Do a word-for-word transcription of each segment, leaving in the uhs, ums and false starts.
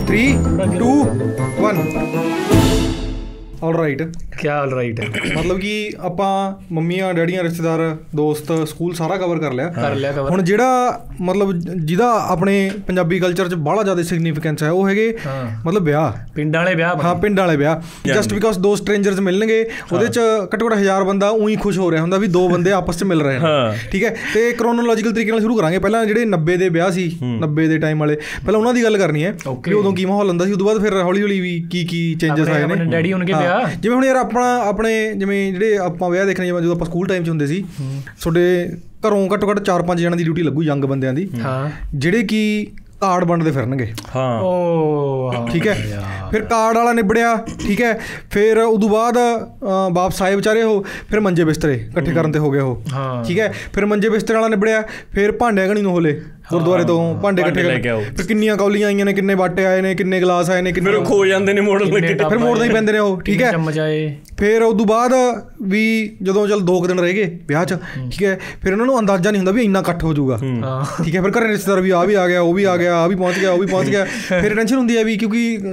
Three two one all right क्या all right है मतलब कि ਆਪਾਂ ਮੰਮੀਆਂ ਡੈਡੀਆਂ ਰਿਸ਼ਤੇਦਾਰ ਦੋਸਤ ਸਕੂਲ ਸਾਰਾ ਕਵਰ ਕਰ ਲਿਆ ਕਰ ਲਿਆ ਕਵਰ ਹੁਣ ਜਿਹੜਾ ਮਤਲਬ ਜਿਹਦਾ ਆਪਣੇ ਪੰਜਾਬੀ ਕਲਚਰ 'ਚ ਬੜਾ ਜ਼ਿਆਦਾ ਸਿਗਨੀਫੀਕੈਂਸ ਹੈ ਉਹ ਹੈਗੇ ਮਤਲਬ ਵਿਆਹ ਪਿੰਡਾਂ ਵਾਲੇ ਵਿਆਹ ਹਾਂ ਪਿੰਡਾਂ ਵਾਲੇ ਵਿਆਹ ਜਸਟ ਬਿਕੋਜ਼ ਦੋ ਸਟ੍ਰੇਂਜਰਸ ਮਿਲਣਗੇ ਉਹਦੇ 'ਚ ਘੱਟੋ ਘੱਟ ਹਜ਼ਾਰ ਬੰਦਾ ਉਹੀ ਖੁਸ਼ ਹੋ ਰਿਹਾ ਹੁੰਦਾ ਵੀ ਦੋ ਬੰਦੇ ਆਪਸ 'ਚ ਮਿਲ ਰਹੇ ਨੇ ਠੀਕ ਹੈ ਤੇ ਕ੍ਰੋਨੋਲੋਜੀਕਲ ਤਰੀਕੇ ਨਾਲ ਸ਼ੁਰੂ ਕਰਾਂਗੇ ਪਹਿਲਾਂ ਜਿਹੜੇ ਨੱਬੇ ਦੇ ਵਿਆਹ ਸੀ ਨੱਬੇ ਦੇ ਟਾਈਮ ਵਾਲੇ ਪਹਿਲਾਂ ਉਹਨਾਂ ਦੀ ਗੱਲ ਕਰਨੀ ਹੈ ਕਿ ਉਦੋਂ ਕੀ ਮਾਹੌਲ ਹੁੰਦਾ ਸੀ ਉਦੋਂ ਬਾਅਦ ਫਿਰ ਹੌਲੀ ਹੌਲੀ ਵੀ ਕੀ ਕੀ ਚੇਂਜਸ ਆਏ ਨੇ ਡੈਡੀ ਹੋਣਗੇ ਵਿਆਹ ਜਿਵੇਂ ਹੁਣ ਯਾਰ ਆਪਣਾ ਆਪਣੇ ਜਿਵੇਂ ਜਿਹੜੇ ਆਪਾਂ ਵਿਆਹ ਦੇਖਣੇ ਜਿਵੇਂ ਜਦੋਂ ਆਪਾਂ ਸਕੂਲ ਟਾਈਮ 'ਚ ਹੁੰਦੇ ਸੀ ਤੁਹਾਡੇ ਘਰੋਂ ਘੱਟੋ ਘੱਟ ਚਾਰ ਪੰਜ ਜਣਾਂ ਦੀ ਡਿਊਟੀ ਲੱਗੂ ਯੰਗ ਬੰਦਿਆਂ ਦੀ ਜਿਹੜੇ ਕਿ ਕਾਰਡ ਵੰਡਦੇ ਫਿਰਨਗੇ ਹਾਂ ਓ ਠੀਕ ਹੈ ਫਿਰ ਕਾਰਡ ਵਾਲਾ ਨਿਬੜਿਆ ਠੀਕ ਹੈ ਫਿਰ ਉਦੋਂ ਬਾਅਦ ਵਾਪਸ ਆਏ ਵਿਚਾਰੇ ਉਹ ਫਿਰ ਮੰਜੇ ਬਿਸਤਰੇ ਇਕੱਠੇ ਕਰਨ 'ਤੇ ਹੋ ਗਏ ਉਹ ਠੀਕ ਹੈ ਫਿਰ ਮੰਜੇ ਬਿਸਤਰੇ ਵਾਲਾ ਨਿਬੜਿਆ ਫਿਰ ਭਾਂਡਿਆਂ ਗਣੀ ਨੂੰ ਹੋਲੇ ਗੁਰਦੁਆਰੇ ਤੋਂ ਭਾਂਡੇ ਇਕੱਠੇ ਫਿਰ ਕਿੰਨੀਆਂ ਕੌਲੀਆਂ ਆਈਆਂ ਨੇ ਕਿੰਨੇ ਬਾਟੇ ਆਏ ਨੇ ਕਿੰਨੇ ਗਲਾਸ ਆਏ ਨੇ ਕਿੰਨੇ ਖੋ ਜਾਂਦੇ ਨੇ ਮੋੜਨ ਲੱਗੇ ਫਿਰ ਮੋੜਦੇ ਹੀ ਪੈਂਦੇ ਨੇ ਉਹ ਠੀਕ ਹੈ ਫਿਰ ਉਦੋਂ ਬਾਅਦ ਵੀ ਜਦੋਂ ਚੱਲ ਦੋ ਕੁ ਦਿਨ ਰਹਿ ਗਏ ਵਿਆਹ 'ਚ ਠੀਕ ਹੈ ਫਿਰ ਉਹਨਾਂ ਨੂੰ ਅੰਦਾਜ਼ਾ ਨਹੀਂ ਹੁੰਦਾ ਵੀ ਇੰਨਾ ਇਕੱਠ ਹੋ ਜਾਊਗਾ ਠੀਕ ਹੈ ਫਿਰ ਘਰੇ ਰਿਸ਼ਤੇਦਾਰ ਵੀ ਆ ਵੀ ਆ ਗਿਆ ਉਹ ਵੀ ਆ ਗਿਆ ਆ ਵੀ ਪਹੁੰਚ ਗਿਆ ਉਹ ਵੀ ਪਹੁੰਚ ਗਿਆ ਫਿਰ ਟੈਨਸ਼ਨ ਹੁੰਦੀ ਹੈ ਵੀ ਕਿਉਂਕਿ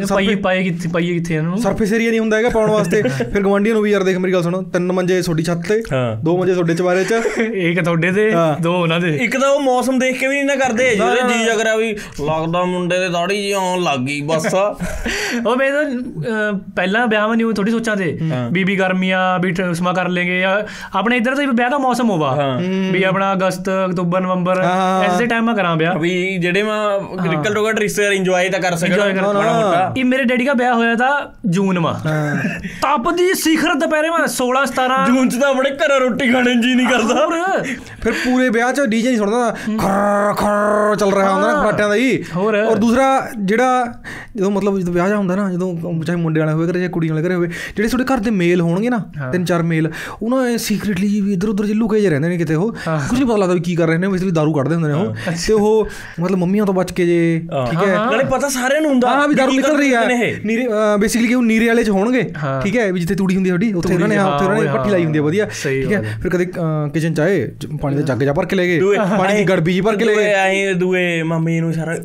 ਸਰਫੇਸ ਏਰੀਆ ਨਹੀਂ ਹੁੰਦਾ ਹੈਗਾ ਪਾਉਣ ਵਾਸਤੇ ਫਿਰ ਗੁਆਂਢੀਆਂ ਨੂੰ ਵੀ ਯਾਰ ਦੇਖ ਮੇਰੀ ਗੱਲ ਸੁਣੋ ਤਿੰਨ ਮੰਜੇ ਤੁਹਾਡੀ ਛੱਤ ਤੇ ਦੋ ਮੰਜੇ ਤੁਹਾਡੇ ਚਵਾਰੇ 'ਚ ਇੱਕ ਤੁਹਾਡੇ ਤੇ ਦੋ ਉਹਨਾਂ ਦੇ ਇੱਕ ਤਾਂ ਉਹ ਮੌਸਮ ਦੇਖ ਕੇ ਵੀ ਨਹੀਂ ਨਾ ਕਰਦੇ ਜਿਹੜੇ ਜੀ ਜਗਰਾ ਵੀ ਲੱਗਦਾ ਮੁੰਡੇ ਦੇ ਦਾੜੀ ਜੀ ਆਉਣ ਲੱਗ ਗਈ ਬਸ ਉਹ ਮੈਂ ਤਾਂ ਪਹਿਲਾਂ ਵਿਆਹ ਨਹੀਂ ਥੋੜੀ ਸੋਚਾਂ ਤੇ ਬੀਬੀ ਗਰਮੀਆਂ ਵੀ ਉਸਮਾ ਕਰ ਲੈਂਗੇ ਆਪਣੇ ਇੱਧਰ ਤਾਂ ਵਿਆਹ ਦਾ ਮੌਸਮ ਹੋਵਾ ਵੀ ਆਪਣਾ ਅਗਸਤ ਅਕਤੂਬਰ ਨਵੰਬਰ ਐਸੇ ਟਾਈਮ ਮੈਂ ਕਰਾਂ ਵਿਆਹ ਵੀ ਜਿਹੜੇ ਮੈਂ ਘੱਟੋ ਘੱਟ ਰਿਸ਼ਤੇਦਾਰ ਇੰਜੋਏ ਤਾਂ ਕਰ ਸਕਣ ਇਹ ਮੇਰੇ ਡੈਡੀ ਦਾ ਵਿਆਹ ਹੋਇਆ ਤਾਂ ਜੂਨ ਮਾ ਤਪਦੀ ਸਿਖਰ ਦੁਪਹਿਰੇ ਮੈਂ ਸੋਲਾਂ ਸਤਾਰਾਂ ਜੂਨ 'ਚ ਤਾਂ ਆਪਣੇ ਘਰ ਰੋਟੀ ਖਾਣੇ ਜੀ ਨਹੀਂ ਕਰਦਾ ਫਿਰ ਪੂਰੇ ਵਿਆਹ 'ਚ ਡੀਜੇ ਨਹੀਂ ਸੁਣਦਾ ਖਰ ਖਰ ਚੱਲ ਰਿਹਾ ਹੁੰਦਾ ਨਾ ਫਾਟਿਆਂ ਦਾ ਹੀ ਔਰ ਦੂਸਰਾ ਜਿਹੜਾ ਜਦੋਂ ਮਤਲਬ ਜਦੋਂ ਵਿਆਹ ਜਾ ਹੁੰਦਾ ਨਾ ਜਦੋਂ ਚਾਹੇ ਮੁੰਡੇ ਵਾਲਾ ਹੋਵੇ ਘਰੇ ਚਾਹੇ ਕੁੜੀ ਵਾਲੇ ਘਰੇ ਹੋਵੇ ਜਿਹੜੇ ਤੁਹਾਡੇ ਘਰ ਦੇ ਮੇਲ ਹੋਣਗੇ ਨਾ ਤਿੰਨ ਚਾਰ ਮੇਲ ਉਹਨਾਂ ਸੀਕ੍ਰੇਟਲੀ ਵੀ ਇੱਧਰ ਉੱਧਰ ਜੇ ਲੁਕੇ ਜਿਹੇ ਰਹਿੰਦੇ ਨੇ ਕਿਤੇ ਉਹ ਕੁਝ ਨਹੀਂ ਪਤਾ ਲੱਗਦਾ ਵੀ ਕੀ ਕਰ ਰਹੇ ਨੇ ਇਸ ਲਈ ਦਾਰੂ ਕੱਢਦੇ ਹੁੰਦੇ ਨੇ ਉਹ ਤੇ ਉਹ ਮਤਲਬ ਮੰਮੀਆਂ ਤੋਂ ਬਚ ਕੇ ਜੇ ਠੀਕ ਹੈ ਨਾਲੇ ਪਤਾ ਸਾਰਿਆਂ ਨੂੰ ਹੁੰਦਾ ਹਾਂ ਵੀ ਦਾਰੂ ਨਿਕਲ ਰਹੀ ਹੈ ਨੀਰੇ ਬੇਸਿਕਲੀ ਕਿ ਉਹ ਨੀਰੇ ਵਾਲੇ 'ਚ ਹੋਣਗੇ ਠੀਕ ਹੈ ਵੀ ਜਿੱਥੇ ਤੂੜੀ ਹੁੰਦੀ ਤੁਹਾਡੀ ਉੱਥੇ ਉਹਨਾਂ ਨੇ ਉੱਥੇ ਉਹਨਾਂ ਨੇ ਭੱਠੀ ਲਾਈ ਹੁੰਦੀ ਹੈ ਵਧੀਆ ਠੀਕ ਹੈ ਫਿਰ ਕਦੇ ਕਿਚਨ 'ਚ ਆਏ ਪਾਣੀ ਦਾ ਜੱਗ ਜਾ ਭਰ ਕੇ ਲੈ ਗਏ ਪਾਣੀ ਦੀ ਗੜਬੀ ਜੀ ਭਰ ਕੇ ਲੈ ਗਏ ਦੂਏ ਮੰਮੀ ਨੂੰ ਸਾਰਾ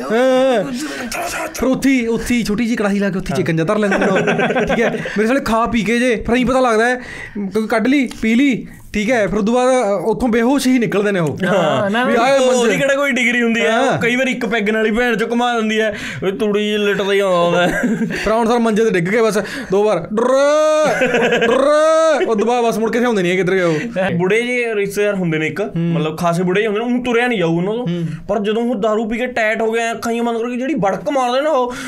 ਫਿਰ ਉੱਥੇ ਉੱਥੇ ਛੋਟੀ ਜਿਹੀ ਕੜਾਹੀ ਲਾ ਕੇ ਉੱਥੇ ਚਿਕਨ ਜਾ ਧਰ ਲੈਂਦੇ ਨੇ ਠੀਕ ਹੈ ਮੇਰੇ ਸਾਲੇ ਖਾ ਪੀ ਕੇ ਜੇ ਫਿਰ ਅਸੀਂ ਪਤਾ ਲੱਗਦਾ ਹੈ ਕਿਉਂਕਿ ਕੱਢ ਲਈ ਪੀ ਲਈ ਠੀਕ ਹੈ ਫਿਰ ਉਦੋਂ ਬਾਅਦ ਉੱਥੋਂ ਬੇਹੋਸ਼ ਹੀ ਨਿਕਲਦੇ ਨੇ ਉਹ ਉਹਦੀ ਕਿਹੜਾ ਕੋਈ ਡਿਗਰੀ ਹੁੰਦੀ ਹੈ ਕਈ ਵਾਰ ਇੱਕ ਪੈਗ ਨਾਲ ਹੀ ਭੈਣ ਚੋਂ ਘੁਮਾ ਦਿੰਦੀ ਹੈ ਤੂੜੀ ਜਿਹੀ ਲਿਟਦਾ ਹੀ ਆਉਂਦਾ ਫਿਰ ਹੁਣ ਸਰ ਮੰਜੇ ਤੇ ਡਿੱਗ ਗਏ ਬਸ ਦੋ ਵਾਰ ਡਰ ਡਰ ਉਦੋਂ ਬਾਅਦ ਬਸ ਮੁੜ ਕੇ ਆਉਂਦੇ ਨਹੀਂ ਕਿੱਧਰ ਗਏ ਉਹ ਬੁੜੇ ਜਿਹੇ ਰਿਸ਼ਤੇਦਾਰ ਹੁੰਦੇ ਨੇ ਇੱਕ ਮਤਲਬ ਖਾਸੇ ਬੁੜੇ ਹੁੰਦੇ ਨੇ ਉਹਨੂੰ ਤੁਰਿਆ ਨਹੀਂ ਜਾਊ ਉਹਨਾਂ ਤੋਂ ਪਰ ਜਦੋਂ ਉਹ ਦਾਰੂ ਪੀ ਕੇ ਟੈਟ ਹੋ ਗਿਆ ਅੱਖਾਂ ਬੰਦ ਕਰਕੇ ਜਿਹੜੀ ਬੜਕ ਮਾਰਦੇ ਨਾ ਉਹ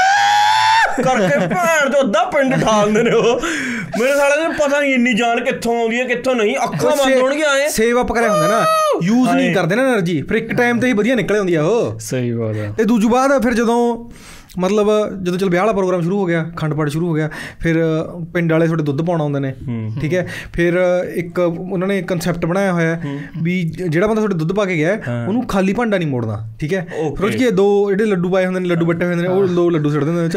ਕਰਕੇ ਭੈਣ ਤੋਂ ਅੱਧਾ ਪਿੰਡ ਠਾਲਦੇ ਨੇ ਉਹ ਮੇਰੇ ਸਾਲੇ ਨੂੰ ਪਤਾ ਨਹੀਂ ਇੰਨੀ ਜਾਨ ਕਿੱਥੋਂ ਆਉਂਦੀ ਹੈ ਕਿੱਥੋਂ ਨਹੀਂ ਅੱਖਾਂ ਬੰਦ ਹੋਣਗੀਆਂ ਆਏ ਸੇਵ ਅਪ ਕਰਿਆ ਹੁੰਦਾ ਨਾ ਯੂਜ਼ ਨਹੀਂ ਕਰਦੇ ਨਾ ਐਨਰਜੀ ਫਿਰ ਇੱਕ ਟਾਈਮ ਤੇ ਹੀ ਵਧੀਆ ਨਿਕਲ ਆਉਂਦੀ ਆ ਉਹ ਸਹੀ ਬਾਤ ਹੈ ਤੇ ਦੂਜੀ ਬਾਅਦ ਫਿਰ ਜਦੋਂ ਮਤਲਬ ਜਦੋਂ ਚਲ ਵਿਆਹ ਵਾਲਾ ਪ੍ਰੋਗਰਾਮ ਸ਼ੁਰੂ ਹੋ ਗਿਆ ਅਖੰਡ ਪਾਠ ਸ਼ੁਰੂ ਹੋ ਗਿਆ ਫਿਰ ਪਿੰਡ ਵਾਲੇ ਤੁਹਾਡੇ ਦੁੱਧ ਪਾਉਣਾ ਆਉਂਦੇ ਨੇ ਠੀਕ ਹੈ ਫਿਰ ਇੱਕ ਉਹਨਾਂ ਨੇ ਕੰਸੈਪਟ ਬਣਾਇਆ ਹੋਇਆ ਵੀ ਜਿਹੜਾ ਬੰਦਾ ਤੁਹਾਡੇ ਦੁੱਧ ਪਾ ਕੇ ਗਿਆ ਉਹਨੂੰ ਖਾਲੀ ਭਾਂਡਾ ਨਹੀਂ ਮੋੜਨਾ ਠੀਕ ਹੈ ਫਿਰ ਉਹ 'ਚ ਦੋ ਜਿਹੜੇ ਲੱਡੂ ਪਾਏ ਹੁੰਦੇ ਨੇ ਲੱਡੂ ਬੱਟੇ ਹੁੰਦੇ ਨੇ ਉਹ ਦੋ ਲੱਡੂ ਸੁੱਟ ਦਿੰਦੇ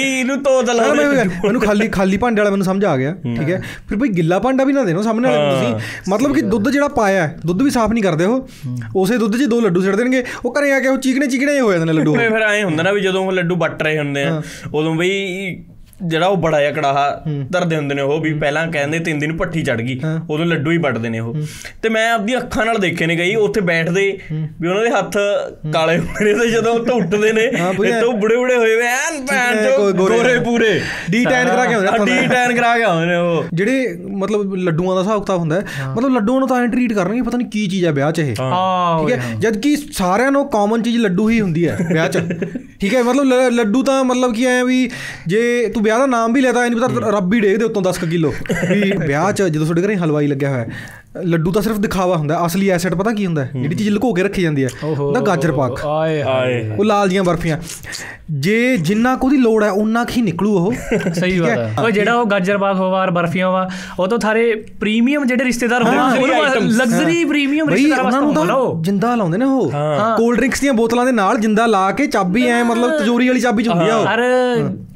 ਮੈਨੂੰ ਖਾਲੀ ਖਾਲੀ ਭਾਂਡੇ ਵਾਲਾ ਮੈਨੂੰ ਸਮਝ ਆ ਗਿਆ ਠੀਕ ਹੈ ਫਿਰ ਬਈ ਗਿੱਲਾ ਭਾਂਡਾ ਵੀ ਨਾ ਦੇਣਾ ਸਾਹਮਣੇ ਵਾਲੇ ਤੁਸੀਂ ਮਤਲਬ ਕਿ ਦੁੱਧ ਜਿਹੜਾ ਪਾਇਆ ਦੁੱਧ ਵੀ ਸਾਫ਼ ਨਹੀਂ ਕਰਦੇ ਉਹ ਉਸੇ ਦੁੱਧ 'ਚ ਦੋ ਲੱਡੂ ਸੁੱਟ ਦੇਣਗੇ ਉਹ ਘਰੇ ਆ ਕੇ ਉਹ ਚੀਕਣੇ ਚੀਕਣੇ ਹੋ ਜਾਂਦੇ ਨੇ ਲੱਡੂ ਫਿਰ ਐਂ ਹੁੰਦਾ ਨਾ ਵੀ ਜਦੋਂ ਲੱਡੂ ਵੱਟ ਰਹੇ ਹੁੰਦੇ ਆ ਉਦੋਂ ਬਈ ਜਿਹੜਾ ਉਹ ਬੜਾ ਜਿਹਾ ਕੜਾਹਾ ਧਰਦੇ ਹੁੰਦੇ ਨੇ ਉਹ ਵੀ ਪਹਿਲਾਂ ਕਹਿੰਦੇ ਤਿੰਨ ਦਿਨ ਭੱਠੀ ਚੜ੍ਹ ਗਈ ਉਦੋਂ ਲੱਡੂ ਹੀ ਵੱਟਦੇ ਨੇ ਉਹ ਤੇ ਮੈਂ ਆਪਦੀ ਅੱਖਾਂ ਨਾਲ ਦੇਖੇ ਨੇ ਗਈ ਉੱਥੇ ਬੈਠਦੇ ਵੀ ਉਹਨਾਂ ਦੇ ਹੱਥ ਕਾਲੇ ਹੁੰਦੇ ਨੇ ਤੇ ਜਦੋਂ ਉੱਥੇ ਉੱਠਦੇ ਨੇ ਇੱਥੋਂ ਬੁੜੇ ਬੁੜੇ ਹੋਏ ਵੇ ਐਨ ਭੈਣ ਚੋਂ ਗੋਰੇ ਪੂਰੇ ਡੀ ਟੈਨ ਕਰਾ ਕੇ ਆਉਂਦੇ ਡੀ ਟੈਨ ਕਰਾ ਕੇ ਆਉਂਦੇ ਨੇ ਉਹ ਜਿਹੜੇ ਮਤਲਬ ਲੱਡੂਆਂ ਦਾ ਹਿਸਾਬ ਕਿਤਾਬ ਹੁੰਦਾ ਮਤਲਬ ਲੱਡੂਆਂ ਨੂੰ ਤਾਂ ਐਂ ਟਰੀਟ ਕਰਨਗੇ ਪਤਾ ਨਹੀਂ ਕੀ ਚੀਜ਼ ਹੈ ਵਿਆਹ 'ਚ ਇਹ ਠੀਕ ਹੈ ਜਦ ਕਿ ਸਾਰਿਆਂ ਨੂੰ ਕਾਮਨ ਚੀਜ਼ ਲੱਡੂ ਹੀ ਹੁੰਦੀ ਹੈ ਵਿਆਹ 'ਚ ਠੀਕ ਹੈ ਮਤਲਬ ਲੱਡੂ ਤਾਂ ਮਤਲਬ ਕੀ ਐ ਵੀ ਜੇ ਤੂੰ ਵਿਆਹ ਦਾ ਨਾਮ ਵੀ ਲੈਦਾ ਇਹ ਨਹੀਂ ਪਤਾ ਰੱਬ ਹੀ ਡੇਗਦੇ ਉੱਤੋਂ ਦਸ ਕੁ ਕਿੱਲੋ ਵੀ ਵਿਆਹ 'ਚ ਜਦੋਂ ਤੁਹਾਡੇ ਘਰੇ ਹਲਵਾਈ ਲੱਗਿਆ ਹੋਇਆ ਲੱਡੂ ਤਾਂ ਸਿਰਫ ਦਿਖਾਵਾ ਹੁੰਦਾ ਅਸਲੀ ਐਸੈਟ ਪਤਾ ਕੀ ਹੁੰਦਾ ਜਿਹੜੀ ਚੀਜ਼ ਲੁਕੋ ਕੇ ਰੱਖੀ ਜਾਂਦੀ ਹੈ ਉਹਦਾ ਗਾਜਰ ਪਾਕ ਉਹ ਲਾਲ ਦੀਆਂ ਬਰਫੀਆਂ ਜੇ ਜਿੰਨਾ ਕੁ ਉਹਦੀ ਲੋੜ ਹੈ ਉਨਾ ਕੁ ਹੀ ਨਿਕਲੂ ਉਹ ਸਹੀ ਬਾਤ ਹੈ ਉਹ ਜਿਹੜਾ ਉਹ ਗਾਜਰ ਪਾਕ ਹੋਵਾ ਬਰਫੀਆਂ ਵਾ ਉਹ ਤਾਂ ਸਾਰੇ ਪ੍ਰੀਮੀਅਮ ਜਿਹੜੇ ਰਿਸ਼ਤੇਦਾਰ ਹੁੰਦੇ ਲਗਜ਼ਰੀ ਪ੍ਰੀਮੀਅਮ ਰਿਸ਼ਤੇਦਾਰ ਉਹਨਾਂ ਨੂੰ ਤਾਂ ਜਿੰਦਾ ਲਾਉਂਦੇ ਨੇ ਉਹ ਕੋਲਡ ਡਰਿੰਕਸ ਦੀਆਂ ਬੋਤਲਾਂ ਦੇ ਨਾਲ ਜਿੰਦਾ ਲਾ ਕੇ ਚਾਬੀ ਐ ਮਤਲਬ ਤਜੋਰੀ ਵਾਲੀ ਚਾਬੀ 'ਚ ਹੁੰਦੀ ਆ ਉਹ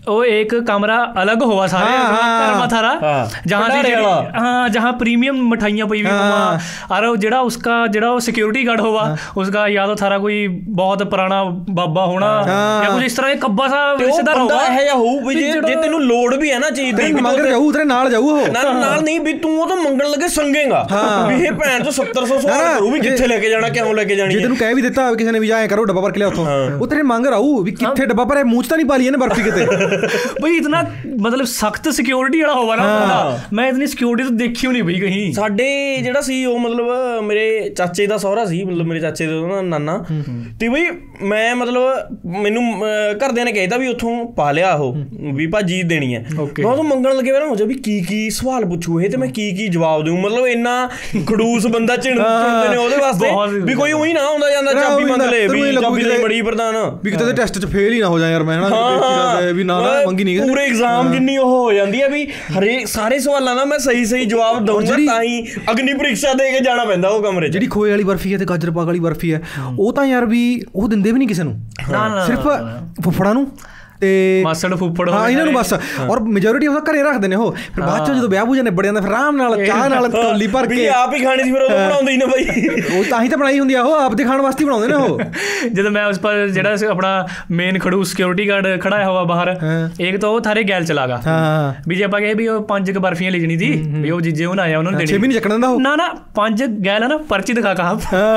वो एक कमरा अलग हुआ सारे कर्मा थारा जहाँ से हाँ जहाँ प्रीमियम मिठाइयाँ पई हुई हुआ और जेड़ा उसका जेड़ा वो सिक्योरिटी गार्ड हुआ उसका या तो थारा कोई बहुत पुराना बाबा होना या कुछ इस तरह कब्बा सा रिश्तेदार होगा है या हो भी जे जे तेनू लोड़ भी है ना चीज दी मगर जाऊ तेरे नाल जाऊ हो ना नाल नहीं भी तू तो मंगण लगे संगेगा भी ये भैन तो सत्तर सौ सवाल करू भी किथे लेके जाना क्यों लेके जानी जे तेनू कह भी दिता किसी ने भी जाए करो डब्बा भर के ले उथों वो तेरे मंग राऊ भी किथे डब्बा भरे मूंह च तो नहीं पा लिया ने बर्फी किते भाई इतना मतलब सख्त सिक्योरिटी वाला होगा ना मैं इतनी सिक्योरिटी तो देखी नहीं भाई कहीं ਸਾਡੇ ਜਿਹੜਾ ਸੀ ਉਹ ਮਤਲਬ ਮੇਰੇ ਚਾਚੇ ਦਾ ਸਹੁਰਾ ਸੀ ਮਤਲਬ ਮੇਰੇ ਚਾਚੇ ਦਾ ਨਾਨਾ ਤੇ ਬਈ ਮੈਂ ਮਤਲਬ ਮੈਨੂੰ ਘਰਦਿਆਂ ਨੇ ਕਹਿਤਾ ਵੀ ਉੱਥੋਂ ਪਾ ਲਿਆ ਉਹ ਵੀ ਭਾਜੀ ਦੇਣੀ ਹੈ ਮੈਂ ਉਹ ਮੰਗਣ ਲੱਗੇ ਨਾ ਹੋ ਜਾ ਵੀ ਕੀ ਕੀ ਸਵਾਲ ਪੁੱਛੂ ਇਹ ਤੇ ਮੈਂ ਕੀ ਕੀ ਜਵਾਬ ਦੇਵਾਂ ਮਤਲਬ ਇੰਨਾ ਖੜੂਸ ਬੰਦਾ ਝਿੜਦੇ ਨੇ ਉਹਦੇ ਵਾਸਤੇ ਵੀ ਕੋਈ ਉਹੀ ਨਾ ਆਉਂਦਾ ਜਾਂਦਾ ਚਾਬੀ ਮੰਗ ਲੈ ਵੀ ਚਾਬੀ ਦੇ ਬੜੀ ਪ੍ਰਧਾਨ ਵੀ ਕਿਤੇ ਦੇ ਟੈਸਟ 'ਚ ਫੇਲ ਹੀ ਨਾ ਹੋ ਜਾ ਯਾਰ ਮੈਂ ਹਨਾ ਵੀ ਨਾ ਨਾ ਮੰਗੀ ਨਹੀਂ ਪੂਰੇ ਐਗਜ਼ਾਮ ਜਿੰਨੀ ਉਹ ਹੋ ਜਾਂਦੀ ਹੈ ਵੀ ਹਰੇਕ ਸਾਰੇ ਸਵਾਲਾਂ ਦਾ ਮੈਂ ਸਹੀ ਸਹੀ ਜਵਾਬ ਦਊਂਗਾ ਤਾਂ ਹੀ ਅਗਨੀ ਪ੍ਰੀਖਿਆ ਦੇ ਕੇ ਜਾਣਾ ਪੈਂਦਾ ਉਹ ਕਮਰੇ 'ਚ। ਜਿਹੜੀ ਖੋਏ ਵਾਲੀ ਬਰਫੀ ਹੈ ਤੇ ਗਾਜਰ ਪਾਕ ਵਾਲੀ ਬਰਫੀ ਹੈ ਉਹ ਤਾਂ ਯਾਰ ਵੀ ਉਹ ਦਿੰਦੇ ਵੀ ਨਹੀਂ ਕਿਸੇ ਨੂੰ ਸਿਰਫ ਫੁੱਫੜਾਂ ਨੂੰ ਤੇ ਮਾਸੜ ਫੁੱਫੜ ਹਾਂ ਇਹਨਾਂ ਨੂੰ ਬਸ ਔਰ ਮੈਜੋਰਿਟੀ ਉਹ ਘਰੇ ਰੱਖਦੇ ਨੇ ਉਹ ਫਿਰ ਬਾਅਦ ਚੋਂ ਜਦੋਂ ਵਿਆਹ ਬੂਜਾ ਨਿਬੜ ਜਾਂਦਾ ਫਿਰ ਆਰਾਮ ਨਾਲ ਚਾਹ ਨਾਲ ਕੌਲੀ ਭਰ ਕੇ ਆਪ ਹੀ ਖਾਣੀ ਸੀ ਫਿਰ ਉਹ ਬਣਾਉਂਦੇ ਹੀ ਨਾ ਬਾਈ ਉਹ ਤਾਂ ਹੀ ਤਾਂ ਬਣਾਈ ਹੁੰਦੀ ਆ ਉਹ ਆਪ ਦੇ ਖਾਣ ਵਾਸਤੇ ਬਣਾਉਂਦੇ ਨੇ ਉਹ ਜਦੋਂ ਮੈਂ ਉਸ ਪਰ ਜਿਹੜਾ ਆਪਣਾ ਮੇਨ ਖੜੂ ਸਿਕਿਉਰਿਟੀ ਗਾਰਡ ਖੜਾ ਹੋਇਆ ਬਾਹਰ ਇੱਕ ਤਾਂ ਉਹ ਥਾਰੇ ਗੈਲ ਚਲਾਗਾ ਵੀ ਜੇ ਆਪਾਂ ਕਹੇ ਵੀ ਉਹ ਪੰਜ ਕ ਬਰਫੀਆਂ ਲੈ ਜਣੀ ਸੀ ਵੀ ਉਹ ਜੀਜੇ ਉਹ ਆਇਆ ਉਹਨਾਂ ਨੂੰ ਦੇਣੀ ਛੇ ਵੀ ਨਹੀਂ ਚੱਕਣ ਦਿੰਦਾ ਉਹ ਨਾ ਨਾ ਪੰਜ ਗੈਲ ਨਾ ਪਰਚੀ ਦਿਖਾ ਕਹਾ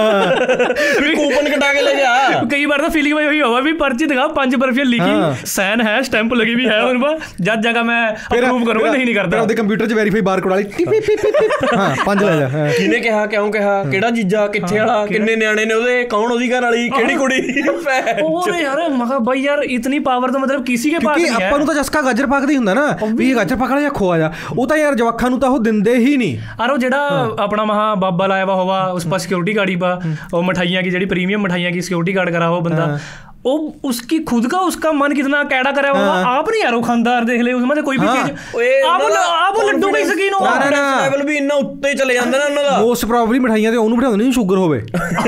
ਕੂਪਨ ਕਟਾ ਕੇ ਲੈ ਜਾ ਕਈ ਵਾਰ ਤਾਂ ਫੀਲਿੰਗ ਹੋਈ ਹੋਵਾ ਵੀ ਪਰਚੀ ਦਿਖਾ ਪੰਜ ਬਰਫੀਆਂ ਲਿਖੀ ਸਾਈਨ ਹੈ ਸਟੈਂਪ लगी भी है उन पर जब जगह मैं अप्रूव करूंगा नहीं नहीं करता ਉਹਦੇ ਕੰਪਿਊਟਰ 'ਚ ਵੈਰੀਫਾਈ ਬਾਰਕੋਡ ਵਾਲੀ ਟਿਪ ਟਿਪ ਟਿਪ ਹਾਂ ਪੰਜ ਲੈ ਜਾ ਕਿਹਨੇ ਕਿਹਾ ਕਿਉਂ ਕਿਹਾ ਕਿਹੜਾ ਜੀਜਾ ਕਿੱਥੇ ਵਾਲਾ ਕਿੰਨੇ ਨਿਆਣੇ ਨੇ ਉਹਦੇ ਕੌਣ ਉਹਦੀ ਘਰ ਵਾਲੀ ਕਿਹੜੀ ਕੁੜੀ ਉਹ ਯਾਰ ਮੈਂ ਕਿਹਾ ਬਾਈ ਯਾਰ ਇਤਨੀ ਪਾਵਰ ਤਾਂ ਮਤਲਬ ਕਿਸੇ ਕੇ ਪਾਸ ਨਹੀਂ ਹੈ ਆਪਾਂ ਨੂੰ ਤਾਂ ਜਸਕਾ ਗਾਜਰ ਪਾਕ ਦਾ ਹੀ ਹੁੰਦਾ ਨਾ ਵੀ ਇਹ ਗਾਜਰ ਪਾਕ ਵਾਲਾ ਜਾਂ ਖੋਆ ਜਾ ਉਹ ਤਾਂ ਯਾਰ ਜਵਾਖਾਂ ਨੂੰ ਤਾਂ ਉਹ ਦਿੰਦੇ ਹੀ ਨਹੀਂ और वो जेड़ा अपना वहाँ बाबा लाया हुआ होगा उस पर सिक्योरिटी गार्ड पा और मिठाइयाँ की जेड़ी प्रीमियम मिठाइयाँ की सिक्योरिटी गार्ड करा हो बंदा वो उसकी खुद का उसका मन कितना कैड़ा करा हुआ आप नहीं यार वो खानदार देख ले उसमें से कोई भी चीज आप आप लड्डू के शौकीन हो ਲੈਵਲ ਵੀ ਇੰਨਾ ਉੱਤੇ ਚਲੇ ਜਾਂਦਾ ਨਾ ਉਹਨਾਂ ਦਾ ਮੋਸਟ ਪ੍ਰੋਬਬਲੀ ਮਿਠਾਈਆਂ ਤੇ ਉਹਨੂੰ ਬਿਠਾਉਂਦੇ ਨਹੀਂ ਸ਼ੂਗਰ ਹੋਵੇ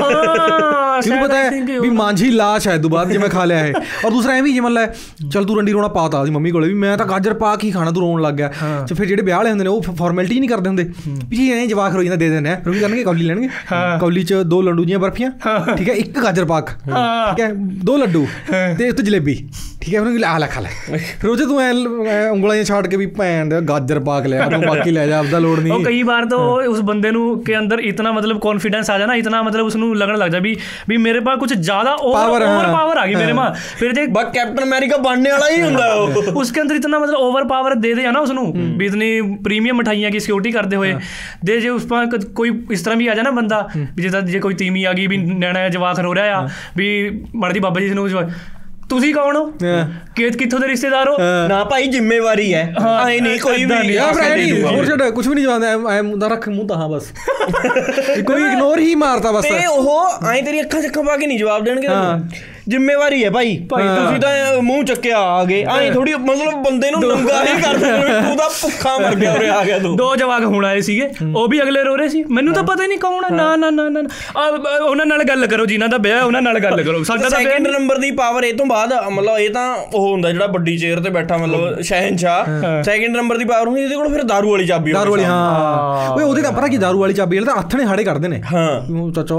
ਕਿਉਂ ਪਤਾ ਹੈ ਵੀ ਮਾਂਝੀ ਲਾਸ਼ ਹੈ ਤੋਂ ਬਾਅਦ ਜਿਵੇਂ ਖਾ ਲਿਆ ਹੈ ਔਰ ਦੂਸਰਾ ਐਵੇਂ ਜਿਵੇਂ ਲੈ ਚੱਲ ਤੂੰ ਰੰਡੀ ਰੋਣਾ ਪਾਤਾ ਉਹਦੀ ਮੰਮੀ ਕੋਲੇ ਵੀ ਮੈਂ ਤਾਂ ਗਾਜਰ ਪਾ ਕੇ ਖਾਣਾ ਤੂੰ ਰੋਣ ਲੱਗ ਗਿਆ ਤੇ ਫਿਰ ਜਿਹੜੇ ਵਿਆਹ ਵਾਲੇ ਹੁੰਦੇ ਨੇ ਉਹ ਫਾਰਮੈਲਿਟੀ ਨਹੀਂ ਕਰਦੇ ਹੁੰਦੇ ਵੀ ਜੀ ਐਂ ਜਵਾਕ ਰੋਈ ਜਾਂਦਾ ਦੇ ਦਿੰਦੇ ਆ ਫਿਰ ਕੀ ਕਰਨਗੇ ਕੌਲੀ ਲੈਣਗੇ ਕੌਲੀ 'ਚ ਦੋ ਲੱਡੂ ਦੀਆਂ ਬਰਫੀਆਂ ਠੀਕ ਹੈ ਇੱਕ ਗਾਜਰ ਪਾਕ ਠੀਕ ਹੈ ਦੋ ਲੱਡੂ ਤੇ ਉੱਤੇ ਜਲੇਬੀ ਠੀਕ ਹੈ ਉਹਨੂੰ ਆ ਲੈ ਖਾ ਲੈ ਫਿਰ ਉਹ 'ਚ ਤੂੰ ਐ ਉਂਗਲਾਂ ਛਾੜ ਕੇ ਵੀ ਭੈਣ ਦਾ ਗਾਜਰ ਪਾਕ ਲਿਆ ਤੂੰ ਬਾਕੀ ਲੈ ਜਾ ਆਪਦਾ ਲੋੜ ਨਹੀਂ ਕਈ ਵਾਰ ਤਾਂ ਉਸ ਬੰਦੇ ਨੂੰ के अंदर इतना मतलब कॉन्फिडेंस आ जाना इतना मतलब उसनू लगने लग जा भी भी मेरे पास कुछ ज्यादा ओवर पावर आ गई मेरे में फिर जे बस कैप्टन अमेरिका बनने वाला ही हुंदा है उसके अंदर इतना मतलब ओवर पावर दे दे ना उसनू भी इतनी प्रीमियम मिठाइयां की सिक्योरिटी करते हुए दे जे उस पर कोई इस तरह भी आ जाए ना बंदा भी जिदा जे कोई तीमी आ गई भी नैना जवाक रो रहा है भी मरदी बाबा जी ਨੂੰ ਤੁਸੀਂ ਕੌਣ ਹੋ ਕਿ ਕਿੱਥੋਂ ਦੇ ਰਿਸ਼ਤੇਦਾਰ ਹੋ ਨਾ ਭਾਈ ਜ਼ਿੰਮੇਵਾਰੀ ਹੈ ਐ ਨਹੀਂ ਕੋਈ ਵੀ ਹੋਰ ਛੱਡ ਕੁਝ ਵੀ ਨਹੀਂ ਜਾਣਦਾ ਐ ਮੁੰਡਾ ਰੱਖ ਮੂੰਹ ਤਾਂ ਬਸ ਕੋਈ ਇਗਨੋਰ ਹੀ ਮਾਰਦਾ ਬਸ ਤੇ ਉਹ ਐ ਤੇਰੀ ਅੱਖਾਂ ਚੱਖਾਂ ਪਾ ਕੇ ਨਹੀਂ ਜਵਾਬ ਦੇਣਗੇ ਜ਼ਿੰਮੇਵਾਰੀ ਹੈ ਭਾਈ ਭਾਈ ਤੁਸੀਂ ਤਾਂ ਮੂੰਹ ਚੱਕਿਆ ਆ ਗਏ ਐ ਥੋੜੀ ਮਤਲਬ ਬੰਦੇ ਨੂੰ ਨੰਗਾ ਹੀ ਕਰ ਦਿੰਦੇ ਤੂੰ ਤਾਂ ਭੁੱਖਾ ਮਰ ਗਿਆ ਉਰੇ ਆ ਗਿਆ ਤੂੰ ਦੋ ਜਵਾਕ ਹੁਣ ਆਏ ਸੀਗੇ ਉਹ ਵੀ ਅਗਲੇ ਰੋ ਰਹੇ ਸੀ ਮੈਨੂੰ ਤਾਂ ਪਤਾ ਹੀ ਨਹੀਂ ਕੌਣ ਨਾ ਨਾ ਨਾ ਨਾ ਉਹਨਾਂ ਨਾਲ ਗੱਲ ਕਰੋ ਜਿਨ੍ਹਾਂ ਦਾ ਵਿਆਹ ਉਹਨਾਂ ਨਾਲ ਗੱਲ ਕਰੋ ਸਾਡਾ ਤਾਂ ਸੈਕਿੰਡ ਨੰਬਰ ਦੀ ਪਾਵਰ ਇਹ ਤੋਂ ਬਾਅਦ ਮਤਲਬ ਇਹ ਤਾਂ ਉਹ ਹੁੰਦਾ ਜਿਹੜਾ ਵੱਡੀ ਚੇਅਰ ਤੇ ਬੈਠਾ ਮਤਲਬ ਸ਼ਹਿਨਸ਼ਾਹ ਸੈਕਿੰਡ ਨੰਬਰ ਦੀ ਪਾਵਰ ਹੁੰਦੀ ਇਹਦੇ ਕੋਲ ਫਿਰ ਦਾਰੂ ਵਾਲੀ ਚਾਬੀ ਦਾਰੂ ਵਾਲੀ ਹਾਂ ਓਏ ਉਹਦੇ ਤਾਂ ਪਤਾ ਕੀ ਦਾਰੂ ਵਾਲੀ ਚਾਬੀ ਵਾਲੇ ਤਾਂ ਹੱਥ ਨੇ ਹਾੜੇ ਕਰਦੇ ਨੇ ਹਾਂ ਚਾਚਾ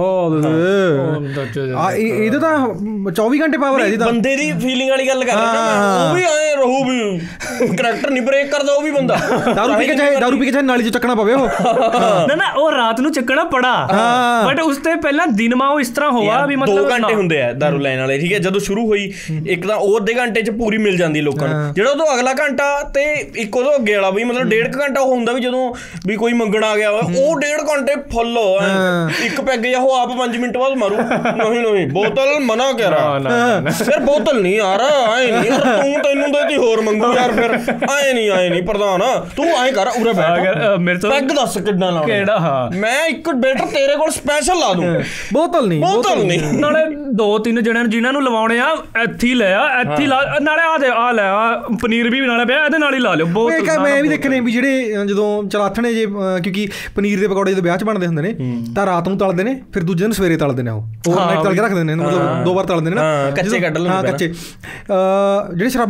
ਆ ਇਹਦੇ ਤਾਂ ਚੌਵੀ ਘੰਟੇ ਪਾਵਰ ਹੈ ਬੰਦੇ ਦੀ ਫੀਲਿੰਗ ਵਾਲੀ ਗੱਲ ਕਰ ਰਿਹਾ ਉਹ ਵੀ ਐ ਰਹੂ ਵੀ ਕਰੈਕਟਰ ਨਹੀਂ ਬ੍ਰੇਕ ਕਰਦਾ ਉਹ ਵੀ ਬੰਦਾ ਦਾਰੂ ਪੀ ਕੇ ਚਾਹੇ ਦਾਰੂ ਪੀ ਕੇ ਚਾਹੇ ਨਾਲੀ 'ਚ ਚੱਕਣਾ ਪਵੇ ਉਹ ਨਾ ਨਾ ਉਹ ਰਾਤ ਨੂੰ ਚੱਕਣਾ ਪੜਾ ਬਟ ਉਸ ਤੇ ਪਹਿਲਾਂ ਦਿਨ ਮਾ ਉਹ ਇਸ ਤਰ੍ਹਾਂ ਹੋਆ ਵੀ ਮਤਲਬ ਦੋ ਘੰਟੇ ਹੁੰਦੇ ਆ ਦਾਰੂ ਲੈਣ ਵਾਲੇ ਠੀਕ ਹੈ ਜਦੋਂ ਸ਼ੁਰੂ ਹੋਈ ਇੱਕ ਤਾਂ ਉਹ ਅੱਧੇ ਘੰਟੇ 'ਚ ਪੂਰੀ ਮਿਲ ਜਾਂਦੀ ਲੋਕਾਂ ਨੂੰ ਜਿਹੜਾ ਉਦੋਂ ਅਗਲਾ ਘੰਟਾ ਤੇ ਇੱਕ ਉਦੋਂ ਅੱਗੇ ਵਾਲਾ ਵੀ ਮਤਲਬ ਡੇਢ ਕੁ ਘੰਟਾ ਉਹ ਹੁੰਦਾ ਵੀ ਜਦੋਂ ਵੀ ਕੋਈ ਮੰਗਣ ਆ ਗਿਆ ਉਹ ਡੇਢ ਘੰਟੇ ਫੁੱਲ ਇੱਕ ਪੈਗ ਜਾਂ ਉਹ ਆਪ ਪੰਜ ਮਿੰਟ ਬਾਅਦ ਮਾਰੂ ਨਹੀਂ ਨਹੀਂ ਬੋਤਲ ਮਨਾ ਕਰ ਫਿਰ ਬੋਤਲ ਨਹੀਂ ਯਾਰ ਆਏ ਨਹੀਂ ਤੂੰ ਤੈਨੂੰ ਦੇਤੀ ਹੋਰ ਮੰਗੂ ਯਾਰ ਫਿਰ ਆਏ ਨਹੀਂ ਆਏ ਨਹੀਂ ਪ੍ਰਧਾਨ ਤੂੰ ਆਏ ਕਰ ਉਰੇ ਬੈਠ ਮੇਰੇ ਤੋਂ ਪੈਗ ਦੱਸ ਕਿੰਨਾ ਲਾਉਣਾ ਕਿਹੜਾ ਹਾਂ ਮੈਂ ਇੱਕ ਬੇਟਰ ਤੇਰੇ ਕੋਲ ਸਪੈਸ਼ਲ ਲਾ ਦੂੰ ਬੋਤਲ ਨਹੀਂ ਬੋਤਲ ਨਹੀਂ ਨਾਲੇ ਦੋ ਤਿੰਨ ਜਣਿਆਂ ਨੂੰ ਜਿਨ੍ਹਾਂ ਨੂੰ ਲਵਾਉਣੇ ਆ ਇੱਥੇ ਲੈ ਆ ਇੱਥੇ ਲਾ ਨਾਲੇ ਆ ਦੇ ਆ ਲੈ ਆ ਪਨੀਰ ਵੀ ਨਾਲੇ ਪਿਆ ਇਹਦੇ ਨਾਲ ਹੀ ਲਾ ਲਿਓ ਬਹੁਤ ਮੈਂ ਵੀ ਦੇਖਣੇ ਵੀ ਜਿਹੜੇ ਜਦੋਂ ਚਲਾਥਣੇ ਜੇ ਕਿਉਂਕਿ ਪਨੀਰ ਦੇ ਪਕੌੜੇ ਜਦੋਂ ਵਿਆਹ 'ਚ ਬਣਦੇ ਹੁੰਦੇ ਨੇ ਤਾਂ ਰਾਤ ਨੂੰ ਤਲਦੇ ਨੇ ਫਿਰ ਦੂਜੇ ਦਿਨ ਸਵੇਰੇ ਤਲਦੇ ਨੇ ਉਹ ਓਵਰਨਾਈਟ ਤਲ ਕੇ ਰੱਖਦੇ ਨੇ ਮਤਲਬ ਦੋ ਵਾਰ ਤਲਦੇ ਨੇ ਨਾ ਕੱਚੇ ਕੱਢ ਲੈਂਦੇ ਹਾਂ ਕੱਚੇ ਜਿਹੜੇ ਸ਼ਰਾਬੀ ਹੁੰਦੇ ਨੇ ਉੱਥੇ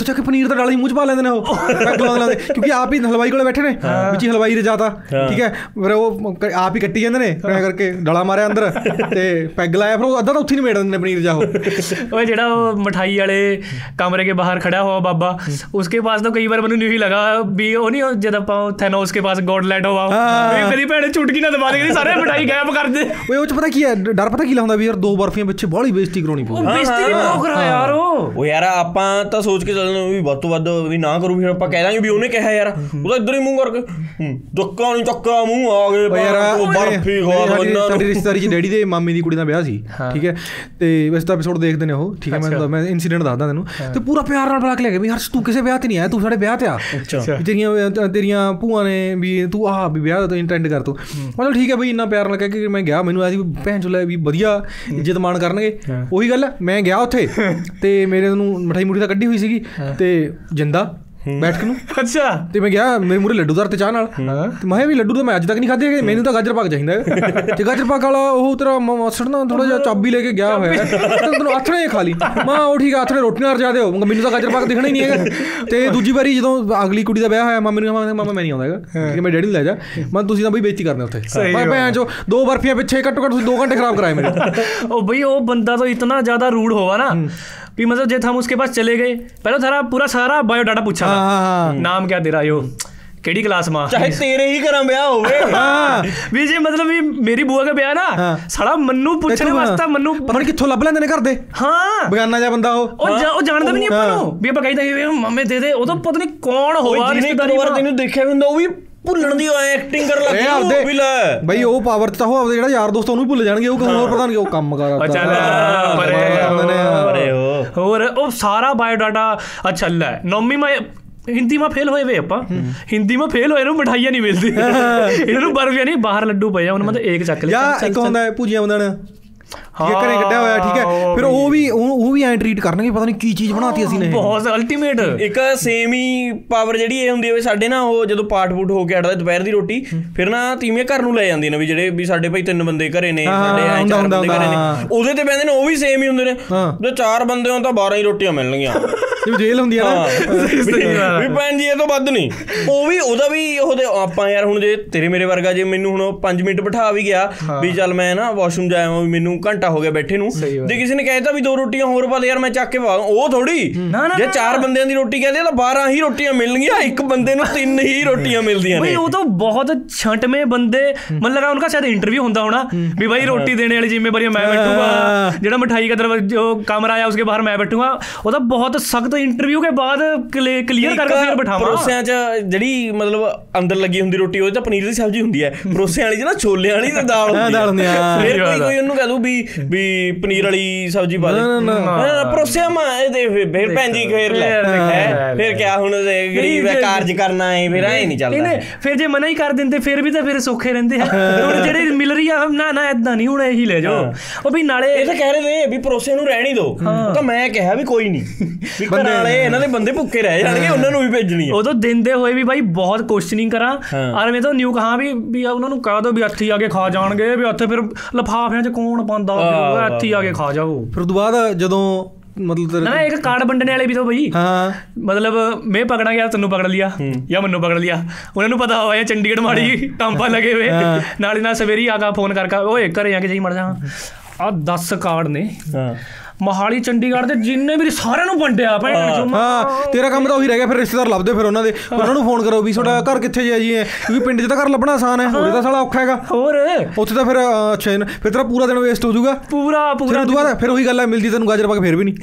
ਉੱਥੇ ਜਾ ਕੇ ਪਨੀਰ ਦਾ ਡਾਲਾ ਹੀ ਮੂੰਹ 'ਚ ਪਾ ਲੈਂਦੇ ਨੇ ਉਹ ਪੈਗ ਲਾਉਂਦੇ, ਕਿਉਂਕਿ ਆਪ ਹੀ ਹਲਵਾਈ ਕੋਲੇ ਬੈਠੇ ਨੇ, ਵਿੱਚ ਹੀ ਹਲਵਾਈ ਰਜਾਤਾ, ਠੀਕ ਹੈ, ਫਿਰ ਉਹ ਆਪ ਹੀ ਕੱਟੀ ਜਾਂਦੇ ਨੇ ਐਂ ਕਰਕੇ ਡਾਲਾ ਮਾਰਿਆ ਅੰਦਰ ਤੇ ਪੈਗ ਲਾਇਆ, ਫਿਰ ਉਹ ਅੱਧਾ ਤਾਂ ਉੱਥੇ ਨਹੀਂ ਮੇੜ ਦਿੰਦੇ ਨੇ ਪਨੀਰ ਜਾ। ਉਹ ਜਿਹੜਾ ਉਹ ਮਿਠਾਈ ਵਾਲੇ ਕਮਰੇ ਕੇ ਬਾਹਰ ਖੜਾ हुआ बाबा, उसके पास तो कई बार मैंने नहीं लगा भी वो नहीं जब ਆਪਾਂ ਥੈਨੋਸ के पास गॉडलैंड हुआ ਮੇਰੀ ਭੈਣ ਚੁਟਕੀ ਨਾ ਦਬਾ ਦੇ ਸਾਰੇ ਮਿਠਾਈ ਗਾਇਬ ਕਰ ਦੇ। ਓਏ ਉਹ ਚ ਪਤਾ ਕੀ ਹੈ ਡਰ, ਪਤਾ ਕੀ ਹੁੰਦਾ ਵੀ ਯਾਰ ਦੋ ਬਰਫੀਆਂ ਪਿੱਛੇ ਬਾਹਲੀ ਬੇਇੱਜ਼ਤੀ ਕਰਾਉਣੀ ਪਊ। ਬੇਇੱਜ਼ਤੀ ਨਹੀਂ ਹੋ ਕਰਾ ਯਾਰ ਉਹ ਉਹ ਯਾਰ ਆਪਾਂ ਤਾਂ ਸੋਚ ਕੇ ਚੱਲਦੇ ਵੀ ਵੱਧ ਤੋਂ ਵੱਧ ਵੀ ਨਾ ਕਰੂ, ਫਿਰ ਆਪਾਂ ਕਹਿ ਦਾਂਗੇ ਵੀ ਉਹਨੇ ਕਿਹਾ ਯਾਰ ਉਹ ਤਾਂ ਇੱਧਰ ਹੀ ਮੂੰਹ ਕਰਕੇ ਚੱਕਾ ਨਹੀਂ ਚੱਕਾ ਮੂੰਹ ਆ ਗਏ ਬਰਫੀ ਖਵਾ। ਸਾਡੀ ਰਿਸ਼ਤੇਦਾਰੀ ਚ ਡੈਡੀ ਦੇ ਮਾਮੇ ਦੀ ਕੁੜੀ ਦਾ ਵਿਆਹ ਸੀ, ਠੀਕ ਹੈ, ਤੇ ਵੈਸੇ ਤਾਂ ਐਪੀਸੋਡ ਦੇਖਦੇ ਨੇ ਉਹ, ਠੀਕ ਹੈ, ਮੈਂ ਮੈਂ ਇਨਸੀਡੈਂਟ ਦੱਸਦਾ ਤੈਨੂੰ, ਤੇ ਪੂਰਾ ਪਿਆਰ ਨਾਲ ਬੁਲਾ ਕੇ ਲੈ ਗਿਆ ਵੀ ਯਾਰ ਤੂੰ ਕਿਸੇ ਵਿਆਹ ਤੇ ਨਹੀਂ ਆਇਆ, ਤੂੰ ਸਾਡੇ ਵਿਆਹ ਤੇ ਆ, ਤੇਰੀਆਂ ਤੇਰੀਆਂ ਭੂਆ ਨੇ ਵੀ ਤੂੰ ਆਹ ਵੀ ਵਿਆਹ ਤੋਂ ਇੰਟੈਂਡ ਕਰ ਤੂੰ, ਮਤਲਬ ਠੀਕ ਹੈ ਬਈ ਇੰਨਾ ਪਿਆਰ ਨਾਲ ਕਹਿ ਕੇ ਮੈਂ ਗਿਆ, ਮੈਨੂੰ ਐਸੀ ਭੈਣ ਚੋਂ ਲੈ ਵੀ ਵਧੀਆ ਇੱਜ਼ਤ ਮਾਣ ਕਰਨਗੇ। ਉਹੀ ਗੱਲ ਮੈਂ ਗਿਆ ਉੱਥੇ ਤੇ ਮੇਰੇ ਨੂੰ ਮਿਠਾਈ ਮੁਠੀ ਤਾਂ ਕੱਢੀ ਹੋਈ ਸੀਗੀ ਤੇ ਜਿੰਦਾ ਬੈਠ ਕੇ ਨੂੰ, ਅੱਛਾ, ਤੇ ਮੈਂ ਗਿਆ ਮੇਰੇ ਮੂਹਰੇ ਲੱਡੂ ਧਰ ਤੇ ਚਾਹ ਨਾਲ, ਤੇ ਮੈਂ ਵੀ ਲੱਡੂ ਤਾਂ ਮੈਂ ਅੱਜ ਤੱਕ ਨਹੀਂ ਖਾਧੇ ਹੈਗੇ, ਮੈਨੂੰ ਤਾਂ ਗਾਜਰ ਪਾਕ ਚਾਹੀਦਾ ਤੇ ਗਾਜਰ ਪਾਕ ਵਾਲਾ ਉਹ ਤੇਰਾ ਮਾਸੜ ਨਾ ਥੋੜਾ ਜਿਹਾ ਚਾਬੀ ਲੈ ਕੇ ਗਿਆ ਹੋਇਆ, ਤੈਨੂੰ ਆਥਣੇ ਖਾ ਲਈ, ਮੈਂ ਉਹ ਠੀਕ ਆ ਆਥਣੇ ਰੋਟੀ ਨਾਲ ਰਜਾ ਦਿਓ, ਮੈਨੂੰ ਤਾਂ ਗਾਜਰ ਪਾਕ ਦਿਖਣਾ ਹੀ ਨਹੀਂ ਹੈਗਾ। ਤੇ ਦੂਜੀ ਵਾਰੀ ਜਦੋਂ ਅਗਲੀ ਕੁੜੀ ਦਾ ਵਿਆਹ ਹੋਇਆ ਮਾਮੇ ਨੂੰ ਮਾਮਾ ਮੈਂ ਨਹੀਂ ਆਉਂਦਾ ਹੈਗਾ, ਠੀਕ ਹੈ, ਮੈਂ ਡੈਡੀ ਨੂੰ ਲੈ ਜਾ, ਮੈਂ ਤੁਸੀਂ ਤਾਂ ਬਈ ਬੇਇੱਜ਼ਤੀ ਕਰਦੇ ਉੱਥੇ, ਮੈਂ ਭੈਣ ਚੋ ਦੋ ਬਰਫੀਆਂ ਪਿੱਛੇ ਘੱਟੋ ਘੱਟ ਤੁਸੀਂ ਦੋ ਘੰਟੇ ਖਰਾਬ ਕਰਾਏ ਮੇਰੇ। ਉਹ ਬਈ ਉਹ ਬੰਦਾ तो इतना ज्यादा रूड होगा ना भी मतलब जब हम उसके पास चले गए पहले सारा पूरा सारा बायोडाटा पूछा, नाम क्या तेरा यो ਕਿਹੜੀ ਕਲਾਸ ਮਾਂ, ਚਾਹੇ ਤੇਰੇ ਹੀ ਘਰਾਂ ਵਿਆਹ ਹੋਵੇ, ਵੀ ਜੇ ਮਤਲਬ ਵੀ ਮੇਰੀ ਬੂਆ ਦਾ ਵਿਆਹ ਨਾ ਸਾਲਾ ਮੰਨੂ ਪੁੱਛਣ ਵਾਸਤੇ ਮੰਨੂ ਪਤਾ ਨਹੀਂ ਕਿੱਥੋਂ ਲੱਭ ਲੈਂਦੇ ਨੇ ਘਰ ਦੇ, ਹਾਂ ਬਗਾਨਾ ਜਿਹਾ ਬੰਦਾ ਉਹ ਉਹ ਜਾਣਦਾ ਵੀ ਨਹੀਂ ਆਪਾਂ ਨੂੰ ਵੀ ਆਪਾਂ ਕਹਿੰਦੇ ਮਾਮੇ ਦੇ ਦੇ, ਉਹ ਤਾਂ ਪਤਾ ਨਹੀਂ ਕੌਣ ਹੋਵਾ ਰਿਸ਼ਤੇਦਾਰੀ ਵਾਲਾ, ਤੈਨੂੰ ਦੇਖਿਆ ਵੀ ਹੁੰਦਾ ਉਹ ਵੀ ਭੁੱਲਣ ਦੀ ਐਕਟਿੰਗ ਕਰਨ ਲੱਗ ਗਿਆ ਵੀ ਲੈ ਬਈ ਉਹ ਪਾਵਰ ਤਾਂ ਉਹ ਆਪਦੇ ਜਿਹੜਾ ਯਾਰ ਦੋਸਤ ਉਹਨੂੰ ਭੁੱਲ ਜਾਣਗੇ, ਉਹ ਹੋਰ ਪਤਾ ਨਹੀਂ ਉਹ ਕੰਮ ਕਰਦਾ ਹੋਰ ਉਹ ਸਾਰਾ ਬਾਇਓਡਾਟਾ ਅੱਛਾ ਲੈ। ਨੌਵੀਂ ਮੈਂ ਹਿੰਦੀ ਮੈਂ ਫੇਲ ਹੋਏ ਵੇ ਆਪਾਂ, ਹਿੰਦੀ ਮੈਂ ਫੇਲ ਹੋਏ ਨੂੰ ਮਿਠਾਈਆਂ ਨਹੀਂ ਮਿਲਦੀ ਇਹਨਾਂ ਨੂੰ, ਬਰਫੀਆਂ ਨਹੀਂ ਬਾਹਰ ਲੱਡੂ ਪਏ ਆ ਉਹਨਾਂ ਮਤਲਬ ਇੱਕ ਚੱਕ ਲਿਆ, ਇੱਕ ਹੁੰਦਾ ਭੁਜੀਆ ਹੁੰਦਾ ਨਾ ਘਰੇ ਕੱਢਿਆ ਹੋਇਆ, ਠੀਕ ਹੈ, ਫਿਰ ਉਹ ਵੀ ਉਹ ਵੀ ਐਂ ਟਰੀਟ ਕਰਨਗੇ ਪਤਾ ਨਹੀਂ ਕੀ ਚੀਜ਼ ਬਣਾਤੀ ਅਸੀਂ ਨੇ, ਬਹੁਤ ਅਲਟੀਮੇਟ। ਇੱਕ ਸੇਮ ਹੀ ਪਾਵਰ ਜਿਹੜੀ ਇਹ ਹੁੰਦੀ ਹੈ ਸਾਡੇ ਨਾ ਉਹ ਜਦੋਂ ਪਾਠ ਪੂਠ ਹੋ ਕੇ ਹਟਦਾ ਦੁਪਹਿਰ ਦੀ ਰੋਟੀ, ਫਿਰ ਨਾ ਤੀਵੀਆਂ ਘਰ ਨੂੰ ਲੈ ਜਾਂਦੀਆਂ ਨੇ ਵੀ ਜਿਹੜੇ ਵੀ ਸਾਡੇ ਭਾਈ ਤਿੰਨ ਬੰਦੇ ਘਰੇ ਨੇ, ਸਾਡੇ ਐਂ ਚਾਰ ਬੰਦੇ ਘਰੇ ਨੇ, ਉਹਦੇ ਤੇ ਬਹਿੰਦੇ ਨੇ, ਉਹ ਵੀ ਸੇਮ ਹੀ ਹੁੰਦੇ ਨੇ, ਜੇ ਚਾਰ ਬੰਦੇ ਹੋਣ ਤਾਂ ਬਾਰਾਂ ਹੀ ਰੋਟੀਆਂ ਮਿਲਣਗੀਆਂ, ਜਿਵੇਂ ਜੇਲ੍ਹ ਹੁੰਦੀ ਆ ਨਾ ਵੀ ਭੈਣ ਜੀ ਇਹ ਤੋਂ ਵੱਧ ਨਹੀਂ। ਉਹ ਵੀ ਉਹਦਾ ਵੀ ਉਹਦੇ ਆਪਾਂ ਯਾਰ ਹੁਣ ਜੇ ਤੇਰੇ ਮੇਰੇ ਵਰਗਾ ਜੇ ਮੈਨੂੰ ਹੁਣ ਪੰਜ ਮਿੰਟ ਬਿਠਾ ਵੀ ਗਿਆ ਵੀ ਚੱਲ ਮੈਂ ਨਾ ਵਾਸ਼ਰੂਮ ਜਾਇਆ ਮੈਨੂੰ ਘੰਟਾ ਹੋ ਗਿਆ ਬੈਠੇ ਨੂੰ, ਜੇ ਕਿਸੇ ਨੇ ਕਹਿਤਾ ਵੀ ਦੋ ਰੋਟੀਆਂ ਹੋਰ ਪਾ ਦੇ ਯਾਰ ਮੈਂ ਚੱਕ ਕੇ ਪਾ, ਉਹ ਥੋੜੀ, ਜੇ ਚਾਰ ਬੰਦਿਆਂ ਦੀ ਰੋਟੀ ਕਹਦੇ ਤਾਂ ਬਾਰਾਂ ਹੀ ਰੋਟੀਆਂ ਮਿਲਣਗੀਆਂ, ਇੱਕ ਬੰਦੇ ਨੂੰ ਤਿੰਨ ਹੀ ਰੋਟੀਆਂ ਮਿਲਦੀਆਂ ਨੇ। ਉਹ ਤਾਂ ਬਹੁਤ ਛੰਟਵੇਂ ਬੰਦੇ, ਮੈਨੂੰ ਲੱਗਾ ਉਨਕਾ ਸ਼ਾਇਦ ਇੰਟਰਵਿਊ ਹੁੰਦਾ ਹੋਣਾ ਵੀ ਭਾਈ ਰੋਟੀ ਦੇਣੇ ਵਾਲੀ ਜ਼ਿੰਮੇਵਾਰੀ ਮੈਂ ਬੈਠੂਗਾ, ਜਿਹੜਾ ਮਿਠਾਈ का दरवाजा जो कमरा आया उसके बाहर मैं बैठूंगा, ਉਹ ਤਾਂ ਬਹੁਤ ਸਖਤ ਇੰਟਰਵਿਊ ਕੇ ਬਾਅਦ ਕਲੀਅਰ ਕਰਕੇ ਫਿਰ ਬਿਠਾਵਾਂ। ਪਰੋਸਿਆਂ 'ਚ ਜਿਹੜੀ ਮਤਲਬ ਅੰਦਰ ਲੱਗੀ ਹੁੰਦੀ ਰੋਟੀ ਉਹਦੇ ਤਾਂ ਪਨੀਰ ਦੀ ਸਬਜ਼ੀ ਹੁੰਦੀ ਹੈ, ਪਰੋਸਿਆਂ ਵਾਲੀ 'ਚ ਨਾ ਛੋਲਿਆਂ ਵਾਲੀ ਤੇ ਦਾਲ ਹੁੰਦੀ ਹੈ, ਫਿਰ ਕੋਈ ਕੋਈ ਉਹਨੂੰ ਕਹਿ ਦੂ ਵੀ ਵੀ ਪਨੀਰ ਵਾਲੀ ਸਬਜ਼ੀ ਪਾ ਦੇ, ਪਰੋਸਿਆ ਮਾ ਇਹਦੇ ਫਿਰ ਭੈਣ ਜੀ ਫੇਰ ਲੈ ਫਿਰ ਕਿਆ ਹੁਣ ਗਰੀਬ ਹੈ ਕਾਰਜ ਕਰਨਾ ਹੈ, ਫਿਰ ਐ ਨਹੀਂ ਚੱਲਦਾ, ਫਿਰ ਜੇ ਮਨਾ ਹੀ ਕਰ ਦਿੰਦੇ ਫਿਰ ਵੀ ਤਾਂ ਫਿਰ ਸੌਖੇ ਰਹਿੰਦੇ ਆ, ਹੁਣ ਜਿਹੜੇ ਮਿਲ ਰਹੀ ਆ ਨਾ ਨਾ ਏਦਾਂ ਨਹੀਂ ਹੁਣ ਇਹੀ ਲੈ ਜਾਓ। ਉਹ ਵੀ ਨਾਲੇ ਇਹ ਤਾਂ ਕਹਿ ਰਹੇ ਨੇ ਵੀ ਪਰੋਸੇ ਨੂੰ ਰਹਿਣ ਹੀ ਦਿਓ, ਤਾਂ ਮੈਂ ਕਿਹਾ ਵੀ ਕੋਈ ਨਹੀਂ ਵੀ ਘਰ ਵਾਲੇ ਇਹਨਾਂ ਦੇ ਬੰਦੇ ਭੁੱਖੇ ਰਹਿ ਜਾਣਗੇ, ਉਹਨਾਂ ਨੂੰ ਵੀ ਭੇਜਣੀ ਹੈ। ਉਦੋਂ ਦਿੰਦੇ ਹੋਏ ਵੀ ਬਾਈ ਬਹੁਤ ਕੁਐਸਚਨਿੰਗ ਕਰਾਂ, ਔਰ ਮੈਂ ਤਾਂ ਨਿਊ ਕਹਾਂ ਵੀ ਵੀ ਉਹਨਾਂ ਨੂੰ ਕਹਿ ਦੋ ਵੀ ਇੱਥੇ ਆ ਕੇ ਖਾ ਜਾਣਗੇ, ਵੀ ਉੱਥੇ ਫਿਰ ਲਿਫਾਫਿਆਂ 'ਚ ਕੌਣ ਪਾਉਂਦਾ, ਇੱਥੇ ਆ ਕੇ ਖਾ ਜਾਓ। ਫਿਰ ਉਹ ਤੋਂ ਬਾਅਦ ਜਦੋਂ मतलब ना एक कार्ड बंटने वाले भी तो भाई, हाँ मतलब मैं पकड़ा गया तेनू पकड़ लिया या मैनू पकड़ लिया, उन्होंने पता हो चंडीगढ़ माड़ी टांपा लगे हुए, नाले ना सवेरे आगा फोन करके ओए घरे आके जाई मर जा आ दस कार्ड ने ਮੋਹਾਲੀ ਚੰਡੀਗੜ੍ਹ ਦੇ ਜਿੰਨੇ ਵੀ ਸਾਰਿਆਂ ਨੂੰ ਵੰਡਿਆ ਭੈਣ ਚੋ। ਹਾਂ ਤੇਰਾ ਕੰਮ ਤਾਂ ਉਹੀ ਰਹਿ ਗਿਆ, ਫਿਰ ਰਿਸ਼ਤੇਦਾਰ ਲੱਭਦੇ ਫਿਰ ਉਹਨਾਂ ਦੇ, ਉਹਨਾਂ ਨੂੰ ਫੋਨ ਕਰੋ ਵੀ ਤੁਹਾਡਾ ਘਰ ਕਿੱਥੇ ਜਿਹਾ ਜੀ ਹੈ, ਕਿਉਂਕਿ ਪਿੰਡ 'ਚ ਤਾਂ ਘਰ ਲੱਭਣਾ ਆਸਾਨ ਹੈ, ਉਹਦੇ ਤਾਂ ਸਾਲਾ ਔਖਾ ਹੈਗਾ, ਹੋਰ ਉੱਥੇ ਤਾਂ ਫਿਰ ਅੱਛਾ ਫਿਰ ਤੇਰਾ ਪੂਰਾ ਦਿਨ ਵੇਸਟ ਹੋ ਜਾਊਗਾ ਪੂਰਾ ਪੂਰਾ। ਦੁਬਾਰਾ ਫਿਰ ਉਹੀ ਗੱਲ ਹੈ, ਮਿਲਦੀ ਤੈਨੂੰ ਗਾਜਰ ਪਾਕ ਫਿਰ ਵੀ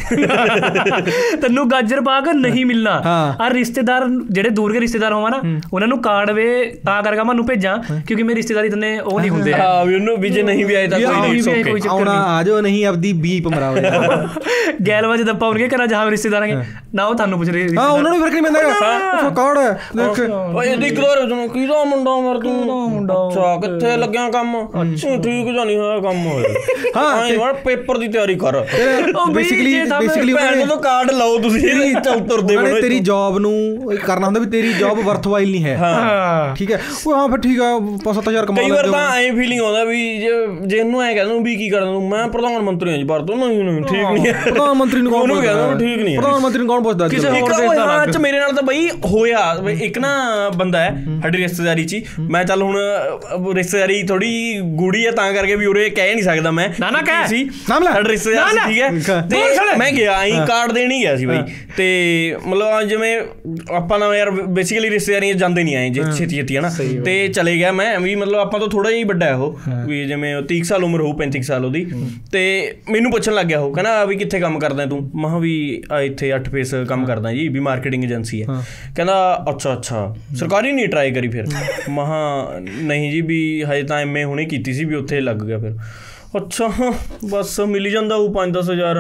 ਨਹੀਂ ਤੈਨੂੰ ਗਾਜਰ ਪਾਕ ਨਹੀਂ ਮਿਲਣਾ। ਆ ਰਿਸ਼ਤੇਦਾਰ ਜਿਹੜੇ ਦੂਰ ਦੇ ਰਿਸ਼ਤੇਦਾਰ ਹੋਵਾ ਨਾ ਉਹਨਾਂ ਨੂੰ ਕਾਰਡ ਵੇ ਤਾਂ ਕਰਕੇ ਮੈਨੂੰ ਭੇਜਾਂ, ਕਿਉਂਕਿ ਮੇਰੇ ਰਿਸ਼ਤੇਦਾਰੀ ਤਨੇ ਉਹ ਨਹੀਂ ਹੁੰਦੇ ਵੀ ਉਹਨੂੰ ਵੀ ਜੇ ਨਹੀਂ ਵੀ ਆਏ ਤਾਂ ਕੋਈ ਨਹੀਂ ਆਉਣਾ ਆ ਜਾਓ, ਨਹੀਂ ਆਪਦੀ ਬੀਪ ਮਰਾਓ ਗੈਲਵਾ ਜਦ ਆਪਾਂ ਉਹਨਕੇ ਘਰਾਂ ਜਹਾਂ ਰਿਸ਼ਤੇਦਾਰ ਹੈਗੇ ਨਾ, ਉਹ ਤੁਹਾਨੂੰ ਪੁੱਛ ਰਹੇ ਹਾਂ ਉਹਨਾਂ ਨੂੰ ਫਰਕ ਨਹੀਂ ਪੈਂਦਾ ਕਾਰਡ ਹੈ ਦੇਖ ਓਏ ਦੇਖ ਲੋ ਕਿਹਦਾ ਮੁੰਡਾ ਮਰ ਤੂੰ ਮੁੰਡਾ ਅੱਛਾ ਕਿੱਥੇ ਲੱਗਿਆ ਕੰਮ, ਅੱਛਾ ਠੀਕ ਜਾਂ ਨਹੀਂ ਹੋਇਆ ਕੰਮ ਹੋਇਆ, ਹਾਂ ਯਾਰ ਪੇਪਰ ਦੀ ਤਿਆਰੀ ਕਰ, ਬੇਸਿਕਲੀ ਬੇਸਿਕਲੀ ਭੈਣ ਤੋਂ ਕਾਰਡ ਲਓ ਤੁਸੀਂ ਤੁਰਦੇ ਬਣੋ, ਤੇਰੀ ਜੌਬ ਨੂੰ ਕਰਨਾ ਹੁੰਦਾ ਵੀ ਤੇਰੀ ਜੌਬ ਵਰਥਵਾਈਲ ਨਹੀਂ ਹੈ, ਠੀਕ ਹੈ ਉਹ ਹਾਂ ਫਿਰ ਠੀਕ ਆ ਪੰਜ ਸੱਤ ਹਜ਼ਾਰ ਕਮਾ ਕਈ ਵਾਰ ਤਾਂ ਐਂ ਫੀਲਿੰਗ ਆਉਂਦਾ ਵੀ ਜੇ ਜੇ ਇਹਨੂੰ ਐਂ ਕਹਿ ਦੂੰ ਵੀ ਕੀ ਕਰ ਦੂੰ ਮੈਂ ਪ੍ਰਧਾਨ ਮੰਤਰੀ ਹਾਂ ਜੀ ਭਾਰਤ, ਨਹੀਂ ਨਹੀਂ ਠੀਕ ਨਹੀਂ ਹੈ, ਪ੍ਰਧਾਨ ਮੰਤਰੀ ਨੂੰ ਕੌਣ ਕਹਿੰਦਾ ਠੀਕ ਨਹੀਂ ਹੈ, ਪ੍ਰਧਾਨ ਮੰਤਰੀ ਨੂੰ ਕੌਣ ਕੌਣ ਪੁੱਛਦਾ ਕਿਸੇ ਹੋਰ ਦੇਸ਼ ਦਾ ਹਾਂ ਚ ਮੇਰੇ ਨਾਲ ਤਾਂ ਬਈ ਹੋਇਆ ਇੱਕ ਨਾ ਬੰਦਾ ਹੈ ਸਾਡੀ ਰਿਸ਼ਤੇਦਾਰੀ ਚ ਮੈਂ ਚੱਲ ਹੁਣ ਰਿਸ਼ਤੇਦਾਰੀ ਥੋੜੀ ਗੂੜੀ ਹੈ ਤਾਂ ਕਰਕੇ ਵੀ ਉਰੇ ਕਹਿ ਨਹੀਂ ਸਕਦਾ ਮੈਂ ਨਾ ਨਾ ਕਹਿ ਸੀ ਸਾਡਾ ਰਿਸ਼ਤੇਦਾਰ ਠੀਕ ਹੈ ਤੇ ਮੈਂ ਗਿਆ ਆਈ ਕਾਰਡ ਦੇਣ ਹੀ ਗਿਆ ਸੀ ਬਈ ਤੇ ਮਤਲਬ ਜਿਵੇਂ ਆਪਾਂ ਨਾ ਯਾਰ ਬੇਸਿਕਲੀ ਰਿਸ਼ਤੇਦਾਰੀਆਂ ਜਾਂਦੇ ਨਹੀਂ ਆਏ ਜੇ ਛੇਤੀ ਛੇਤੀ ਹੈ ਨਾ ਤੇ ਚਲੇ ਗਿਆ ਮੈਂ ਵੀ ਮਤਲਬ ਆਪਾਂ ਤੋਂ ਥੋੜਾ ਜਿਹਾ ਵੱਡਾ ਉਹ ਵੀ ਜਿਵੇਂ ਤੀਹ ਸਾਲ ਉਮਰ ਹੋਊ ਪੈਂਤੀ ਸਾਲ ਉਹਦੀ ਤੇ ਮੈਨੂੰ ਪੁੱਛਣ ਲੱਗ ਗਿਆ ਉਹ ਕਹਿੰਦਾ ਵੀ ਕਿੱਥੇ ਕੰਮ ਕਰਦਾ ਤੂੰ ਮਹਾਂ ਵੀ ਇੱਥੇ ਅੱਠ ਫੇਸ ਕੰਮ ਕਰਦਾ ਜੀ ਵੀ ਮਾਰਕੀਟਿੰਗ ਏਜੰਸੀ ਹੈ ਕਹਿੰਦਾ ਅੱਛਾ ਅੱਛਾ ਸਰਕਾਰੀ ਨਹੀਂ ਟਰਾਈ ਕਰੀ ਫਿਰ ਮਹਾਂ ਨਹੀਂ ਜੀ ਵੀ ਹਜੇ ਤਾਂ ਐਮ ਏ ਹੁਣੇ ਕੀਤੀ ਸੀ ਵੀ ਉੱਥੇ ਲੱਗ ਗਿਆ ਫਿਰ ਅੱਛਾ ਬਸ ਮਿਲ ਜਾਂਦਾ ਉਹ ਪੰਜ ਦਸ ਹਜ਼ਾਰ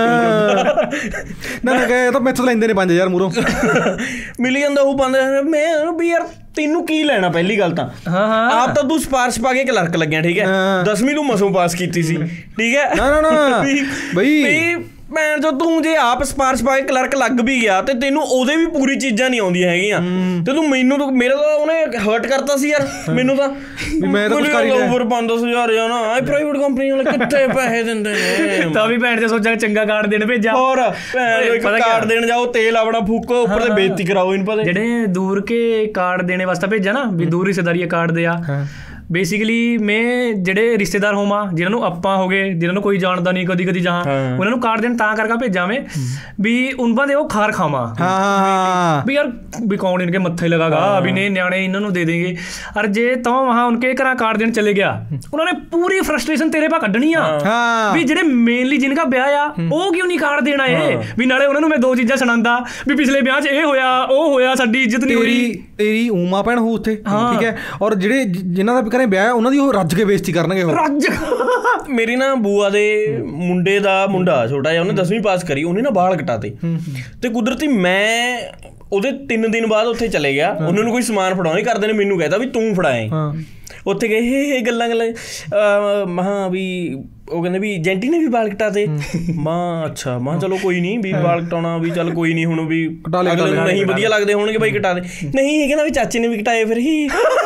ਨਾ ਨਾ ਤਾਂ ਮੈਥੋਂ ਲੈਂਦੇ ਨੇ ਪੰਜ ਹਜ਼ਾਰ ਮੂਹਰੋਂ ਮਿਲ ਜਾਂਦਾ ਉਹ ਪੰਜ ਹਜ਼ਾਰ ਮੈਂ ਵੀ ਯਾਰ ਤੈਨੂੰ ਕੀ ਲੈਣਾ ਪਹਿਲੀ ਗੱਲ ਤਾਂ ਆਪ ਤਾਂ ਤੂੰ ਸਿਫਾਰਿਸ਼ ਪਾ ਕੇ ਕਲਰਕ ਲੱਗਿਆ ਠੀਕ ਹੈ ਦਸਵੀਂ ਤੂੰ ਮਸੋਂ ਪਾਸ ਕੀਤੀ ਸੀ ਠੀਕ ਹੈ ਨਾ ਨਾ ਨਾ ਬਈ ਭੈਣ ਜੋ ਤੂੰ ਜੇ ਆਪ ਸਿਫਾਰਿਸ਼ ਪਾ ਕੇ ਕਲਰਕ ਲੱਗ ਵੀ ਗਿਆ ਤੇ ਤੈਨੂੰ ਉਹਦੇ ਵੀ ਪੂਰੀ ਚੀਜ਼ਾਂ ਨਹੀਂ ਆਉਂਦੀਆਂ ਹੈਗੀਆਂ ਤੇ ਤੂੰ ਮੈਨੂੰ ਤਾਂ ਮੇਰਾ ਤਾਂ ਉਹਨੇ ਹਰਟ ਕਰਤਾ ਸੀ ਯਾਰ ਮੈਨੂੰ ਤਾਂ ਮੈਂ ਤਾਂ ਕੁਝ ਕਰ ਹੀ ਲਿਆ ਓਵਰ ਪੰਜ ਦਸ ਹਜ਼ਾਰ ਜਾਣਾ ਆ ਪ੍ਰਾਈਵੇਟ ਕੰਪਨੀ ਵਾਲੇ ਕਿੱਥੇ ਪੈਸੇ ਦਿੰਦੇ ਨੇ ਤਾਂ ਵੀ ਭੈਣ ਤੇ ਸੋਚਾਂ ਚੰਗਾ ਕਾਰਡ ਦੇਣ ਭੇਜਾ ਹੋਰ ਭੈਣ ਇੱਕ ਕਾਰਡ ਦੇਣ ਜਾਓ ਤੇਲ ਆਪਣਾ ਫੂਕੋ ਉੱਪਰ ਤੇ ਬੇਇੱਜ਼ਤੀ ਕਰਾਓ ਇਹਨੂੰ ਪਤਾ ਜਿਹੜੇ ਦੂਰ ਕੇ ਕਾਰਡ ਦੇਣੇ ਵਾਸਤੇ ਭੇਜਾ ਨਾ ਵੀ ਦੂਰ ਰਿਸ਼ਤੇਦਾਰੀ ਕਾਰਡ ਦਿਆ ਬੇਸਿਕਲੀ ਮੈਂ ਜਿਹੜੇ ਰਿਸ਼ਤੇਦਾਰ ਹੋਵਾਂ ਜਿਹਨਾਂ ਨੂੰ ਆਪਾਂ ਹੋ ਗਏ ਜਿਹਨਾਂ ਨੂੰ ਕੋਈ ਜਾਣਦਾ ਨਹੀਂ ਕਦੀ ਕਦੀ ਜਹਾਂ ਉਹਨਾਂ ਨੂੰ ਕਾਰਡ ਦੇਣ ਤਾਂ ਕਰਕੇ ਭੇਜਾਂ ਮੈਂ ਵੀ ਉਹਨਾਂ ਦੇ ਉਹ ਖਾਰ ਖਾਵਾਂ ਵੀ ਯਾਰ ਵੀ ਕੌਣ ਇਨਕੇ ਮੱਥੇ लगागा ਵੀ ਨਹੀਂ ਨਿਆਣੇ ਇਹਨਾਂ ਨੂੰ ਦੇ ਦੇਂਗੇ ਅਰ ਜੇ ਤਾਂ ਵਹਾਂ ਉਨਕੇ ਘਰਾਂ ਕਾਰਡ ਦੇਣ ਚਲੇ ਗਿਆ ਉਹਨਾਂ ਨੇ ਪੂਰੀ ਫਰਸਟ੍ਰੇਸ਼ਨ ਤੇਰੇ ਪਾ ਕੱਢਣੀ ਆ ਵੀ ਜਿਹੜੇ ਮੇਨਲੀ ਜਿਨਕਾ ਵਿਆਹ ਆ ਉਹ ਕਿਉਂ ਨਹੀਂ ਕਾਰਡ ਦੇਣਾ ਇਹ ਵੀ ਨਾਲੇ ਉਹਨਾਂ ਨੂੰ ਮੈਂ ਦੋ ਚੀਜ਼ਾਂ ਸੁਣਾਉਂਦਾ ਵੀ ਪਿਛਲੇ ਵਿਆਹ 'ਚ ਇਹ ਹੋਇਆ ਉਹ ਹੋਇਆ ਸਾਡੀ ਇੱਜ਼ਤ ਨਹੀਂ ਹੋਈ ਤੇਰੀ ਉਮਾ ਭੈਣ ਹੋ ਉੱਥੇ ਠੀਕ ਹੈ ਔਰ ਜਿਹੜੇ ਜਿਨ੍ਹਾਂ ਦਾ ਘਰੇ ਵਿਆਹ ਉਹਨਾਂ ਦੀ ਉਹ ਰੱਜ ਕੇ ਬੇਇੱਜ਼ਤੀ ਕਰਨਗੇ ਉਹ ਰੱਜ ਮੇਰੀ ਨਾ ਬੂਆ ਦੇ ਮੁੰਡੇ ਦਾ ਮੁੰਡਾ ਛੋਟਾ ਜਿਹਾ ਉਹਨੇ ਦਸਵੀਂ ਪਾਸ ਕਰੀ ਉਹਨੇ ਨਾ ਵਾਲ ਕਟਾਤੇ ਤੇ ਕੁਦਰਤੀ ਮੈਂ ਉਹਦੇ ਤਿੰਨ ਦਿਨ ਬਾਅਦ ਉੱਥੇ ਚਲੇ ਗਿਆ ਉਹਨਾਂ ਨੂੰ ਕੋਈ ਸਮਾਨ ਫੜਾਉਣਾ ਹੀ ਕਰਦੇ ਨੇ ਮੈਨੂੰ ਕਹਿਤਾ ਵੀ ਤੂੰ ਫੜਾਏ ਉੱਥੇ ਗਏ ਇਹ ਗੱਲਾਂ ਗੱਲਾਂ ਮਹਾਂ ਵੀ ਉਹ ਕਹਿੰਦੇ ਵੀ ਜੈਂਟੀ ਨੇ ਵੀ ਵਾਲ ਕਟਾਤੇ ਮਾਂ ਅੱਛਾ ਮਾਂ ਚਲੋ ਕੋਈ ਨਹੀਂ ਵੀ ਵਾਲ ਕਟਾਉਣਾ ਵੀ ਚੱਲ ਕੋਈ ਨਹੀਂ ਹੁਣ ਵੀ ਅਗਲੇ ਨੂੰ ਨਹੀਂ ਵਧੀਆ ਲੱਗਦੇ ਹੋਣਗੇ ਬਾਈ ਕਟਾ ਦੇ ਨਹੀਂ ਇਹ ਕਹਿੰਦਾ ਵੀ ਚਾਚੇ ਨੇ ਵੀ ਕਟਾਏ ਫਿਰ ਹੀ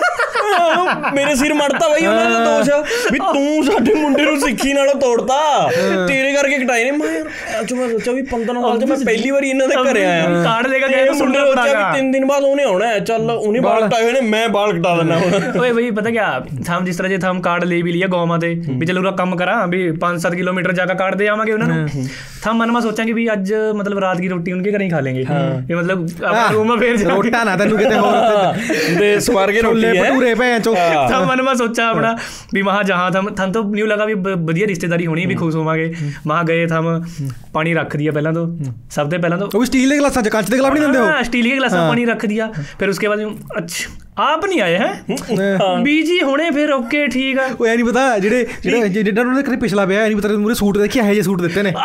ਮੇਰੇ ਸਿਰ ਮੜਤਾ ਬਾਈ ਉਹਨਾਂ ਦਾ ਦੋਸ਼ ਵੀ ਤੂੰ ਸਾਡੇ ਮੁੰਡੇ ਨੂੰ ਸਿੱਖੀ ਨਾਲੋਂ ਤੋੜਤਾ ਤੇਰੇ ਕਰਕੇ ਕਟਾਏ ਨੇ ਮੈਂ ਯਾਰ ਮੈਂ ਸੋਚਿਆ ਵੀ ਪੰਦਰਾਂ ਸਾਲ 'ਚ ਮੈਂ ਪਹਿਲੀ ਵਾਰੀ ਇਹਨਾਂ ਦੇ ਘਰੇ ਆਇਆ ਕਾਰਡ ਲੈ ਕੇ ਗਏ ਮੁੰਡੇ ਨੂੰ ਸੋਚਿਆ ਵੀ ਤਿੰਨ ਦਿਨ ਬਾਅਦ ਉਹਨੇ ਆਉਣਾ ਚੱਲ ਉਹਨੇ ਵਾਲ ਕਟਾਏ ਹੋਏ ਨੇ ਮੈਂ ਵਾਲ ਕਟਾ ਦਿੰਦਾ ਹੁਣ ਓਏ ਬਈ ਪਤਾ ਕਿਆ ਥਮ ਜਿਸ ਤਰ੍ਹਾਂ ਜੇ ਥਮ ਕਾਰਡ ਲੈ ਵੀ ਲਿਆ ਗੌਵਾਂ ਤੇ ਵੀ ਚਲੋ ਕੰਮ ਕਰਾਂ ਵੀ ਪੰਜ ਸੱਤ ਕਿਲੋਮੀਟਰ ਜਾ ਕੇ ਕਾਰਡ ਦੇ ਆਵਾਂਗੇ ਉਹਨਾਂ ਨੂੰ ਥਮ ਮਨ ਮਾ ਸੋਚਾਂਗੇ ਵੀ ਅੱਜ ਮਤਲਬ ਰਾਤ ਦੀ ਰੋਟੀ ਉਨਕੇ ਘਰੇ ਹੀ ਖਾ ਲੇਂਗੇ ਇਹ ਮਤਲਬ ਆਪਣਾ ਰੂਮ ਫੇਰ ਰੋਟਾ ਨਾ ਤੈਨੂੰ ਕਿਤੇ ਹੋਰ ਦੇ ਸਵਾਰ ਕੇ ਰੋਟੀ ਹੈ ਭਟੂਰੇ ਭੈਣ ਚੋ ਥਮ ਮਨ ਮਾ ਸੋਚਾ ਆਪਣਾ ਵੀ ਮਹਾ ਜਹਾਂ ਥਮ ਥਮ ਤੋਂ ਨਿਊ ਲਗਾ ਵੀ ਵਧੀਆ ਰਿਸ਼ਤੇਦਾਰੀ ਹੋਣੀ ਵੀ ਖੁਸ਼ ਹੋਵਾਂਗੇ ਮਹਾ ਗਏ ਥਮ ਪਾਣੀ ਰੱਖ ਦਿਆ ਪਹਿਲਾਂ ਤੋਂ ਸਭ ਤੋਂ ਪਹਿਲਾਂ ਤੋਂ ਉਹ ਸਟੀਲ ਦੇ ਗਲਾਸਾਂ ਚ ਕੱਚ ਦੇ ਗਲਾਸ ਨਹੀਂ ਦਿੰਦੇ ਹੋ ਸਟੀਲ ਦੇ ਗਲਾਸਾਂ ਪਾਣੀ ਰੱਖ ਦਿਆ ਫਿਰ ਉਸਕੇ ਬਾਅਦ ਅੱਛਾ ਆਪ ਨਹੀਂ ਆਏ ਹੈ ਬੀਜੀ ਹੋਣੇ ਫਿਰ ਓਕੇ ਠੀਕ ਆ ਉਹ ਇਹ ਨਹੀਂ ਪਤਾ ਜਿਹੜੇ ਜਿਹੜੇ ਜਿਹੜਾ ਉਹਨਾਂ ਦੇ ਪਿਛਲਾ ਵਿਆਹ ਇਹ ਨਹੀਂ ਪਤਾ ਮੂਰੇ ਸੂਟ ਦੇਖਿਆ ਇਹੋ ਜਿਹੇ ਸੂਟ ਦਿੱਤੇ ਨੇ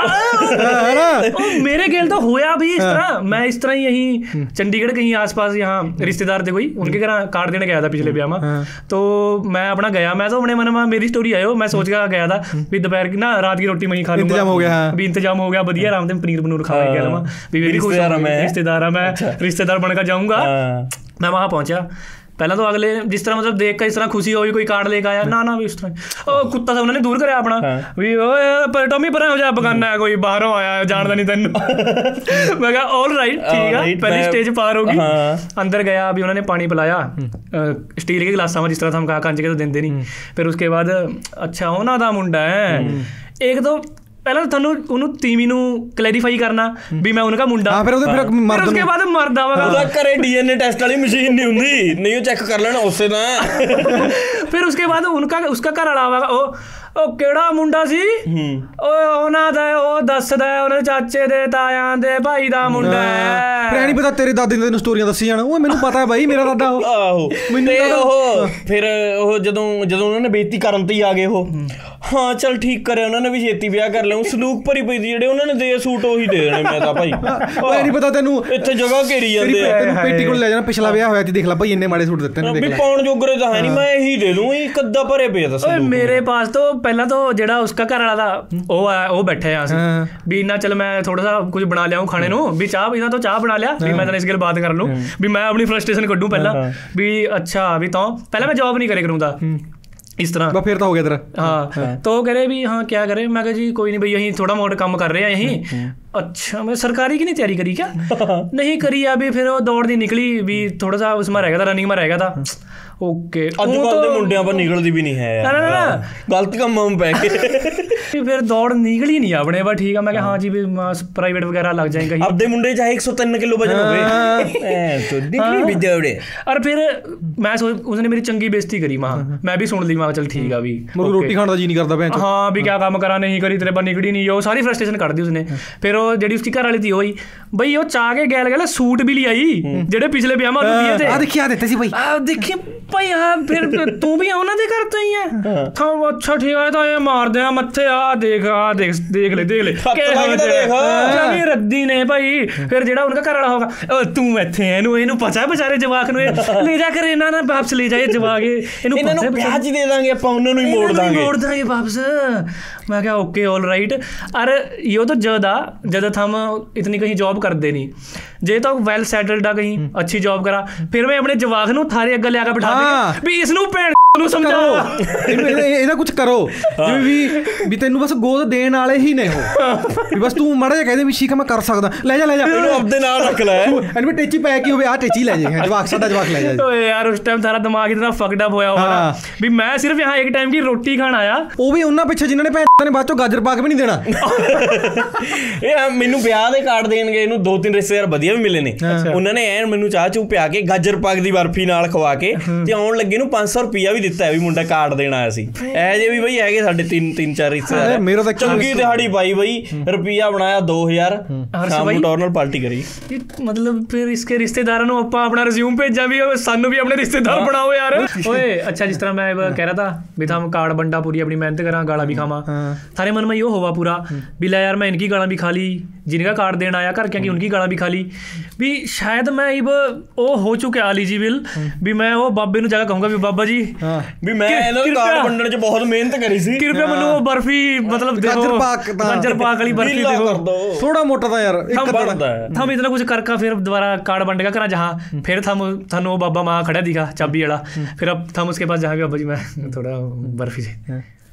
मेरे खेल तो होया भी इस तरह मैं इस तरह ही यहीं चंडीगढ़ कहीं आसपास यहाँ रिश्तेदार थे कोई उनके घर कार्ड देने गया था पिछले ब्याह में तो मैं अपना गया मैं तो अपने मन में मेरी स्टोरी आयो मैं सोच के गया था भी दोपहर की ना रात की रोटी वहीं खा लूंगा इंतजाम हो गया भी इंतजाम हो गया बढ़िया आराम से पनीर पनूर खा गया भी मेरी रिश्तेदार है मैं रिश्तेदार बनकर जाऊँगा मैं वहाँ पहुँचा ਪਹਿਲਾਂ ਤਾਂ ਅਗਲੇ ਜਿਸ ਤਰ੍ਹਾਂ ਮਤਲਬ ਦੇਖ ਕੇ ਇਸ ਤਰ੍ਹਾਂ ਖੁਸ਼ੀ ਹੋਈ ਕੋਈ ਕਾਰਡ ਲੈ ਕੇ ਆਇਆ ਨਾ ਨਾ ਵੀ ਇਸ ਤਰ੍ਹਾਂ ਉਹ ਕੁੱਤਾ ਤਾਂ ਉਹਨਾਂ ਨੇ ਦੂਰ ਕਰਿਆ ਆਪਣਾ ਵੀ ਓਏ ਟੋਮੀ ਪਰਾਂ ਹੋ ਜਾ ਬਗਾਨਾ ਕੋਈ ਬਾਹਰੋਂ ਆਇਆ ਜਾਣਦਾ ਨਹੀਂ ਤੈਨੂੰ ਮੈਂ ਕਿਹਾ ਆਲ ਰਾਈਟ ਠੀਕ ਆ ਪਹਿਲੀ ਸਟੇਜ ਪਾਰ ਹੋ ਗਈ ਅੰਦਰ ਗਿਆ ਵੀ ਉਹਨਾਂ ਨੇ ਪਾਣੀ ਪਿਲਾਇਆ ਸਟੀਲ ਦੇ ਗਲਾਸਾਂ ਵਿੱਚ ਜਿਸ ਤਰ੍ਹਾਂ ਹਮ ਕੰਚ ਕੇ ਤਾਂ ਦਿੰਦੇ ਨਹੀਂ ਫਿਰ ਉਸਕੇ ਬਾਅਦ ਅੱਛਾ ਉਹਨਾਂ ਦਾ ਮੁੰਡਾ ਹੈ ਇੱਕ ਦੋ ਪਹਿਲਾਂ ਤੁਹਾਨੂੰ ਉਹਨੂੰ ਤੀਵੀਂ ਨੂੰ ਕਲੈਰੀਫਾਈ ਕਰਨਾ ਵੀ ਮੈਂ ਉਹਨਾਂ ਦਾ ਮੁੰਡਾ ਹਾਂ ਫਿਰ ਉਹਦੇ ਫਿਰ ਮਰਦ ਉਸਕੇ ਬਾਅਦ ਮਰਦਾ ਵਾ ਉਹਦਾ ਘਰੇ ਡੀਐਨਏ ਟੈਸਟ ਵਾਲੀ ਮਸ਼ੀਨ ਨਹੀਂ ਹੁੰਦੀ ਨਹੀਂ ਉਹ ਚੈੱਕ ਕਰ ਲੈਣਾ ਉਸੇ ਦਾ ਫਿਰ ਉਸਕੇ ਬਾਅਦ ਉਨਕਾ ਉਸਕਾ ਘਰ ਵਾਲਾ ਆਵੇਗਾ ਉਹ ਉਹ ਕਿਹੜਾ ਮੁੰਡਾ ਸੀ ਓਏ ਉਹਨਾਂ ਦਾ ਉਹ ਦੱਸਦਾ ਉਹਨਾਂ ਦੇ ਚਾਚੇ ਦੇ ਤਾਇਆਂ ਦੇ ਭਾਈ ਦਾ ਮੁੰਡਾ ਹੈ ਫਿਰ ਨਹੀਂ ਪਤਾ ਤੇਰੇ ਦਾਦੇ ਨੇ ਤੈਨੂੰ ਸਟੋਰੀਆਂ ਦੱਸੀ ਜਾਣ ਓਏ ਮੈਨੂੰ ਪਤਾ ਬਾਈ ਮੇਰਾ ਦਾਦਾ ਉਹ ਆਹੋ ਮੈਨੂੰ ਉਹ ਫਿਰ ਉਹ ਜਦੋਂ ਜਦੋਂ ਉਹਨਾਂ ਨੇ ਬੇਇੱਜ਼ਤੀ ਕਰਨ ਤੇ ਹੀ ਆ ਗਏ ਉਹ ਹਾਂ ਚੱਲ ਠੀਕ ਕਰਿਆ ਉਹਨਾਂ ਨੇ ਵੀ ਛੇਤੀ ਵਿਆਹ ਕਰ ਲਿਆ ਸਲੂਕ ਭਰੀ ਪਈ ਜਿਹੜੇ ਉਹਨਾਂ ਨੇ ਦੇ ਸੂਟ ਉਹੀ ਦੇ ਦੇਣੇ ਮੈਂ ਤਾਂ ਭਾਈ ਓਏ ਨਹੀਂ ਪਤਾ ਤੈਨੂੰ ਇੱਥੇ ਜਗ੍ਹਾ ਘੇਰੀ ਜਾਂਦੇ ਆ ਤੈਨੂੰ ਪੇਟੀ ਕੋਲ ਲੈ ਜਾਣਾ ਪਿਛਲਾ ਵਿਆਹ ਹੋਇਆ ਤੇ ਦੇਖ ਲੈ ਭਾਈ ਇੰਨੇ ਮਾੜੇ ਸੂਟ ਦਿੱਤੇ ਨੇ ਦੇਖ ਲੈ ਵੀ ਪਾਉਣ ਜੋਗਰੇ ਤਾਂ ਹੈ ਨਹੀਂ ਮੈਂ ਇਹੀ ਦੇ ਦੂੰ ਇੱਕ ਅੱਧਾ ਭਰੇ ਪਏ ਦੱਸ ਓਏ ਮੇਰੇ ਪਾਸ ਤੋਂ ਪਹਿਲਾਂ ਤਾਂ ਜਿਹੜਾ ਉਸਕਾ ਘਰ ਵਾਲਾ ਦਾ ਉਹ ਆ ਉਹ ਬੈਠੇ ਆ ਅਸੀਂ ਵੀ ਇੰਨਾ ਚੱਲ ਮੈਂ ਥੋੜਾ ਸਾ ਕੁਝ ਬਣਾ ਲਿਆऊं ਖਾਣੇ ਨੂੰ ਵੀ ਚਾਹ ਇਹਨਾਂ ਤੋਂ ਚਾਹ ਬਣਾ ਲਿਆ ਵੀ ਮੈਂ ਤਾਂ ਇਸ ਗੱਲ ਬਾਤ ਕਰ ਲੂੰ ਵੀ ਮੈਂ ਆਪਣੀ ਫਰਸਟ੍ਰੇਸ਼ਨ ਕੱਢੂੰ ਪਹਿਲਾਂ ਵੀ ਅੱਛਾ ਵੀ ਤਾਂ ਪਹਿਲਾਂ ਮੈਂ ਜੌਬ ਨਹੀਂ ਕਰੇ ਕਰੂੰਦਾ ਇਸ ਤਰ੍ਹਾਂ ਬਸ ਫਿਰ ਤਾਂ ਹੋ ਗਿਆ ਤੇਰਾ। ਹਾਂ ਤਾਂ ਉਹ ਕਹ ਰਹੇ ਵੀ ਹਾਂ ਕਿਆ ਕਰੇ, ਮੈਂ ਕਿਹਾ ਜੀ ਕੋਈ ਨਹੀਂ ਬਈ ਅਸੀਂ ਥੋੜਾ ਮੋਟਾ ਕੰਮ ਕਰ ਰਹੇ ਹਾਂ ਅਸੀਂ। अच्छा मैं सरकारी की नहीं तैयारी करी क्या? नहीं करी अभी, फिर वो दौड़ दी निकली भी, थोड़ा सा उसमें रह गया था, रनिंग में रह गया था। ओके ਅੱਜ-ਕੱਲ ਦੇ ਮੁੰਡਿਆਂ ਪਰ ਨਿਕਲਦੀ ਵੀ ਨਹੀਂ ਹੈ ਯਾਰ, ਨਾ ਨਾ ਗਲਤ ਕੰਮਾਂ में ਪੈ ਗਏ। फिर दौड़ निकली नहीं अपने बस ठीक है। मैं हाँ जी भी प्राइवेट वगैरह लग जाएंगे। अब दे मुंडे चाहे एक सौ तीन किलो वजन होवे तो निकली भी दौड़े। और फिर मैं सोच उसने मेरी चंगी बेइज्जती करी, मां मैं भी सुन ली, मां चल ठीक है भी मुझे रोटी खाने का जी नहीं करता भैंस। हाँ भी क्या काम करा, नहीं करी तेरे पर निकली नहीं, वो सारी फ्रस्ट्रेशन कर दी उसने। फिर वो जेडी उसकी घर वाली थी वही बई वो चाह के गैल गैल सूट भी ले आई जेडे पिछले ब्याह में दिए थे। आ देखिए आ देते सी भाई, आ देखिए भाई। हाँ फिर तू भी ਉਹਨਾਂ ਦੇ ਘਰ ਤੋਂ ਹੀ ਹੈ ਤਾਂ ਅੱਛਾ ਠੀਕ ਹੈ ਤਾਂ ਇਹ ਮਾਰਦੇ ਆ ਮੱਥੇ ਆ ਦੇਖ ਆ ਦੇਖ ਦੇਖ ਲੈ ਦੇਖ ਲੈ ਕਿ ਰੱਦੀ ਨੇ ਭਾਈ। ਫਿਰ ਜਿਹੜਾ ਉਹਨਾਂ ਦਾ ਘਰ ਵਾਲਾ ਹੋਗਾ ਤੂੰ ਇੱਥੇ ਇਹਨੂੰ ਇਹਨੂੰ ਪਤਾ ਵਿਚਾਰੇ ਜਵਾਕ ਨੂੰ ਲੈ ਜਾ ਕਰ ਇਹਨਾਂ ਨਾਲ ਵਾਪਸ ਲੈ ਜਾਏ ਜਵਾਕ ਇਹਨੂੰ ਇਹਨਾਂ ਨੂੰ ਵਿਆਜ ਦੇ ਦਾਂਗੇ ਆਪਾਂ, ਉਹਨਾਂ ਨੂੰ ਹੀ ਮੋੜ ਦਾਂਗੇ मोड़ देंगे वापस। मैं क्या ओके ऑल राइट। अरे यो तो जद आ जद हम इतनी कहीं जॉब करते नहीं, जे तो वैल सैटल्ड आ कहीं अच्छी जॉब करा, फिर मैं अपने जवाक नूं थारे अग्गे लिया के बिठा दे भी इसनूं भैण ਨੂੰ ਸਮਝਾਓ ਇਹਦਾ ਕੁਝ ਕਰੋ, ਜਿਵੇਂ ਵੀ ਵੀ ਤੈਨੂੰ ਬਸ ਗੋਦ ਦੇਣ ਵਾਲੇ ਹੀ ਨੇ ਉਹ, ਵੀ ਬਸ ਤੂੰ ਮਾੜਾ ਜਿਹਾ ਕਹਦੇ ਵੀ ਸ਼ੀਕ ਮੈਂ ਕਰ ਸਕਦਾ, ਲੈ ਜਾ ਲੈ ਜਾ ਇਹਨੂੰ ਆਪਦੇ ਨਾਲ ਰੱਖ ਲੈ। ਇਹਨੂੰ ਵੀ ਟੇਚੀ ਪੈ ਕੇ ਹੋਵੇ ਆ ਟੇਚੀ ਲੈ ਜਾ ਜਵਾਕ ਸਾਡਾ ਜਵਾਕ ਲੈ ਜਾ। ਓਏ ਯਾਰ ਉਸ ਟਾਈਮ ਸਾਰਾ ਦਿਮਾਗ ਇਤਨਾ ਫਕਡ ਅਪ ਹੋਇਆ ਹੋਣਾ ਵੀ ਮੈਂ ਸਿਰਫ यहाँ एक टाइम की रोटी खान आया, ਉਹ ਵੀ ਉਹਨਾਂ ਪਿੱਛੇ ਜਿਨ੍ਹਾਂ ਨੇ ਭੈਣ ਨੇ ਬਾਅਦ ਚੋਂ ਗਾਜਰ ਪਾ ਕੇ ਵੀ ਨਹੀਂ ਦੇਣਾ। ਇਹ ਮੈਨੂੰ ਵਿਆਹ ਦੇ ਕਾਰਡ ਦੇਣਗੇ, ਇਹਨੂੰ ਦੋ ਤਿੰਨ ਰਿਸ਼ਤੇਦਾਰ ਵਧੀਆ ਵੀ ਮਿਲੇ ਨੇ, ਉਹਨਾਂ ਨੇ ਐਨ ਮੈਨੂੰ ਚਾਹ ਚੂ ਪਿਆ ਕੇ ਗਾਜਰ ਪਾਕ ਦੀ ਬਰਫੀ ਨਾਲ ਖਵਾ ਕੇ ਤੇ ਆਉਣ ਲੱਗੇ ਨੂੰ ਪੰਜ ਸੌ ਰੁਪਇਆ ਵੀ ਦਿੱਤਾ ਵੀ ਮੁੰਡਾ ਕਾਰਡ ਦੇਣ ਆਇਆ ਸੀ। ਇਹ ਜੇ ਵੀ ਬਈ ਹੈਗੇ ਸਾਡੇ ਤਿੰਨ ਤਿੰਨ ਚਾਰ ਰਿਸ਼ਤੇਦਾਰ, ਮੇਰਾ ਤਾਂ ਚੰਗੀ ਦਿਹਾੜੀ ਪਾਈ ਬਈ, ਰੁਪਈਆ ਬਣਾਇਆ ਦੋ ਹਜ਼ਾਰ, ਸ਼ਾਮ ਨੂੰ ਟੌਰਨਲ ਪਾਰਟੀ ਕਰੀ। मतलब फिर इसके रिश्तेदारों ਨੂੰ ਆਪਾਂ ਆਪਣਾ ਰਿਜ਼ਿਊਮ ਭੇਜਾਂ ਵੀ ਸਾਨੂੰ ਵੀ ਆਪਣੇ ਰਿਸ਼ਤੇਦਾਰ ਬਣਾਓ यार। ओए अच्छा जिस तरह मैं कह रहा था भी हम कार्ड बंटा पूरी अपनी मेहनत करा गाला भी खावा, थारे मन में यो होगा पूरा भी लै यार मैं इनकी गाला भी खा ली, जिनका कार्ड देना आया घर क्या उनकी गाला भी खा ली भी शायद मैं इब वो हो चुके एलिजिबल भी मैं वो बाबे ਨੂੰ ਜਾ ਕੇ ਕਹੂੰਗਾ ਵੀ ਬਾਬਾ ਜੀ ਵੀ ਮੈਂ ਇਹਨਾਂ ਨੂੰ ਕਾਰਡ ਵੰਡਣ 'ਚ ਬਹੁਤ ਮਿਹਨਤ ਕਰੀ ਸੀ, ਕਿਰਪਾ ਮੈਨੂੰ ਉਹ ਬਰਫੀ मतलब गाजर पाक गाजर पाक वाली बर्फी दो, थोड़ा मोटा था यार एक बनता है। हम इतना कुछ करके फिर दोबारा कार्ड बंट गया करा जहाँ, फिर थम थानू बाबा माँ खड़ा दिखा चाबी वाला, फिर अब थम उसके पास जहाँ भी बाबा जी मैं थोड़ा बर्फी से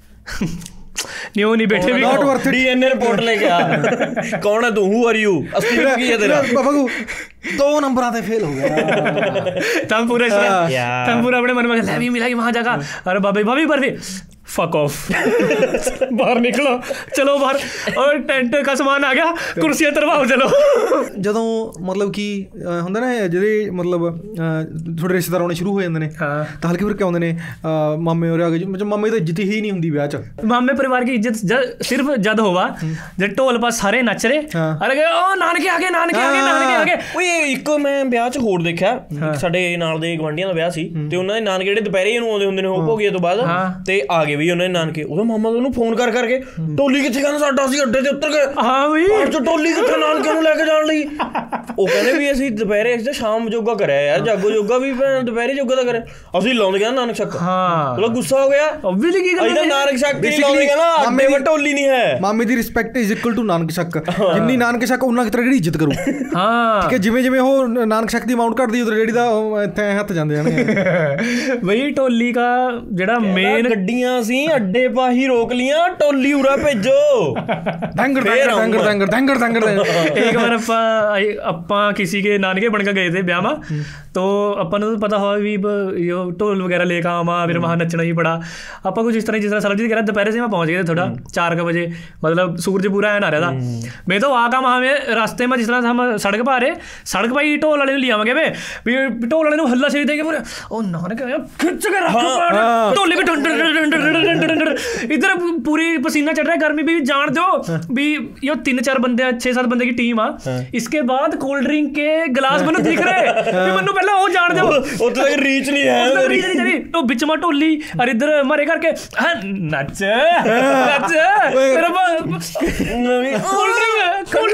नहीं वो नहीं बैठे भी नॉट वर्थ डीएनए रिपोर्ट लेके आ कौन है तू, हु आर यू, असली की है तेरा बाबा को दो नंबरां ते फेल हो गया। तम पूरे तम पूरा अपने मन में ले भी मिला वहां जाकर, अरे बाबा बाबी बर्फी फक ऑफ बाहर निकलो चलो बाहर, और टेंट का सामान आ गया कुर्सियां तरवाओ चलो। ਜਦੋਂ ਮਤਲਬ ਕਿ ਹੁੰਦਾ ਨਾ ਜਿਹੜੇ ਮਤਲਬ ਥੋੜੇ ਰਿਸ਼ਤੇਦਾਰ ਆਉਣੇ ਸ਼ੁਰੂ ਹੋ ਜਾਂਦੇ ਨੇ ਤਾਂ ਹਲਕੇ ਫਿਰ ਕਿਉਂ ਆਉਂਦੇ ਨੇ ਮਾਮੇ ਹੋਰੇ ਆ ਗਏ, ਮਤਲਬ ਮਾਮੇ ਦੀ ਇੱਜ਼ਤ ਹੀ ਨਹੀਂ ਹੁੰਦੀ ਵਿਆਹ 'ਚ। ਮਾਮੇ ਪਰਿਵਾਰ की इज्जत सिर्फ जद होवा जब ढोल पास सारे नच रहे, अरे ओ नानके आ गए नानके आ गए नानके आ गए। ਓਏ ਇੱਕ ਮੈਂ ਵਿਆਹ 'ਚ ਹੋਰ ਦੇਖਿਆ, ਸਾਡੇ ਨਾਲ ਦੇ ਗਵਾਂਢੀਆਂ ਦਾ ਵਿਆਹ ਸੀ ਤੇ ਉਹਨਾਂ ਦੇ ਨਾਨਕੇ ਜਿਹੜੇ ਦੁਪਹਿਰੇ ਨੂੰ ਆਉਂਦੇ ਹੁੰਦੇ ਨੇ ਉਹ ਭੋਗੀਏ ਤੋਂ ਬਾਅਦ ਤੇ ਆ ਗਏ ਵੀ ਉਹਨਾਂ ਦੇ ਨਾਨਕੇ, ਉਹਦਾ ਮਾਮਾ ਉਹਨੂੰ ਫੋਨ ਕਰ ਕਰਕੇ ਟੋਲੀ ਕਿੱਥੇ ਕਹਿੰਦਾ ਸਾਡਾ ਅਸੀਂ ਅੱਡੇ ਤੇ ਉੱਤਰ ਗਏ, ਹਾਂ ਬਈ ਅੱਜ ਟੋਲੀ ਕਿੱਥੇ ਨਾਨਕੇ ਨੂੰ ਲੈ ਕੇ ਜਾਣ ਲਈ। ਉਹ ਕਹਿੰਦੇ ਵੀ ਅਸੀਂ ਦੁਪਹਿਰੇ ਅਸੀਂ ਸ਼ਾਮ ਜੋਗਾ ਕਰਿਆ ਯਾਰ, ਜਾਗੋ ਜੋਗਾ ਵੀ ਦੁਪਹਿਰੇ ਜੋਗਾ ਦਾ ਕਰਿਆ, ਅਸੀਂ ਲਾਉਂਦੇ ਕਹਿੰਦਾ ਨਾਨਕ ਛੱਕ। ਹਾਂ ਉਹਦਾ ਗੁੱਸਾ ਹੋ ਗਿਆ ਓਬਵੀਅਸਲੀ ਕੀ ਕਹਿੰਦਾ ਨਾਨਕ ਛੱਕ ਨਹੀਂ ਲਾਉਂਦੇ ਕਹਿੰਦਾ ਅੱਡੇ ਵਿੱਚ ਟੋਲੀ ਨਹੀਂ ਹੈ। ਮਾਮੇ ਦੀ ਰਿਸਪੈਕਟ ਇਜ਼ ਇਕੁਅਲ ਟੂ ਨਾਨਕ ਛੱਕ, ਜਿੰਨੀ ਨਾਨਕ ਛੱਕ ਉਹਨਾਂ ਕਿਤੇ ਜਿਹੜੀ ਇੱਜ਼ਤ ਕਰੂ। ਹਾਂ ਠੀਕ ਹੈ, ਜਿਵੇਂ ਜਿਵੇਂ ਉਹ ਨਾਨਕ ਛੱਕ ਦੀ ਅਮਾਊਂਟ ਘਟਦੀ ਉਧਰ ਜਿਹੜੀ ਦਾ ਇੱਥੇ ਹੱਥ ਜਾਂਦੇ ਜਾਣਗੇ। ਬਈ ਟੋਲੀ ਦਾ ਜਿਹੜਾ ਮੇਨ ਗੱਡੀਆਂ ਸੀ ਅੱਡੇ ਪਾਹੀ ਰੋਕ ਲੀਆਂ, ਟੋਲੀ ਉਰਾ ਭੇਜੋ ਦੰਗੜ ਦੰਗੜ ਦੰਗੜ ਦੰਗੜ दंगड़ एक बार ਆਪਾਂ ਆਪਾਂ किसी के नानके बन के गए थे ब्याह में, तो अपन को पता हुआ भी यो ढोल वगैरह लेकर आवा, फिर वहाँ नचना ही पड़ा। आप कुछ इस तरह जिस तरह सरबजीत कह रहा दोपहर से मैं पहुँच गए थे थोड़ा चार का बजे, मतलब सूरज पूरा है ना रहा था। मैं तो आ काम हमें रास्ते में जिस तरह हम सड़क पर आ रहे सड़क पर ही ढोल वाले ले आवांगे वे भी ढोल वाले हल्ला से देंगे पूरे ओ नानके खिंच के रख ढोले पे इधर पूरी पसीना चढ़ रहा है, गर्मी भी जान दो भी यो तीन चार बंदे छे सात बंदे की टीम आ, इसके बाद कोल्ड ड्रिंक के गिलास ਮੈਨੂੰ ਦਿਖ ਰਹੇ ਵੀ ਮੈਨੂੰ ਪਹਿਲਾਂ ਉਹ ਜਾਣ ਦਿਓ, ਉੱਥੇ ਤੱਕ ਰੀਚ ਨਹੀਂ ਹੈ ਰੀਚ ਨਹੀਂ ਕਰੀ ਉਹ ਵਿੱਚ ਮਾ ਢੋਲੀ ਔਰ ਇੱਧਰ ਮਾਰੇ ਕਰਕੇ ਨੱਚ ਨੱਚ ਮੇਰਾ ਕੋਲਡ ਡਰਿੰਕ ਕੋਲਡ ਡਰਿੰਕ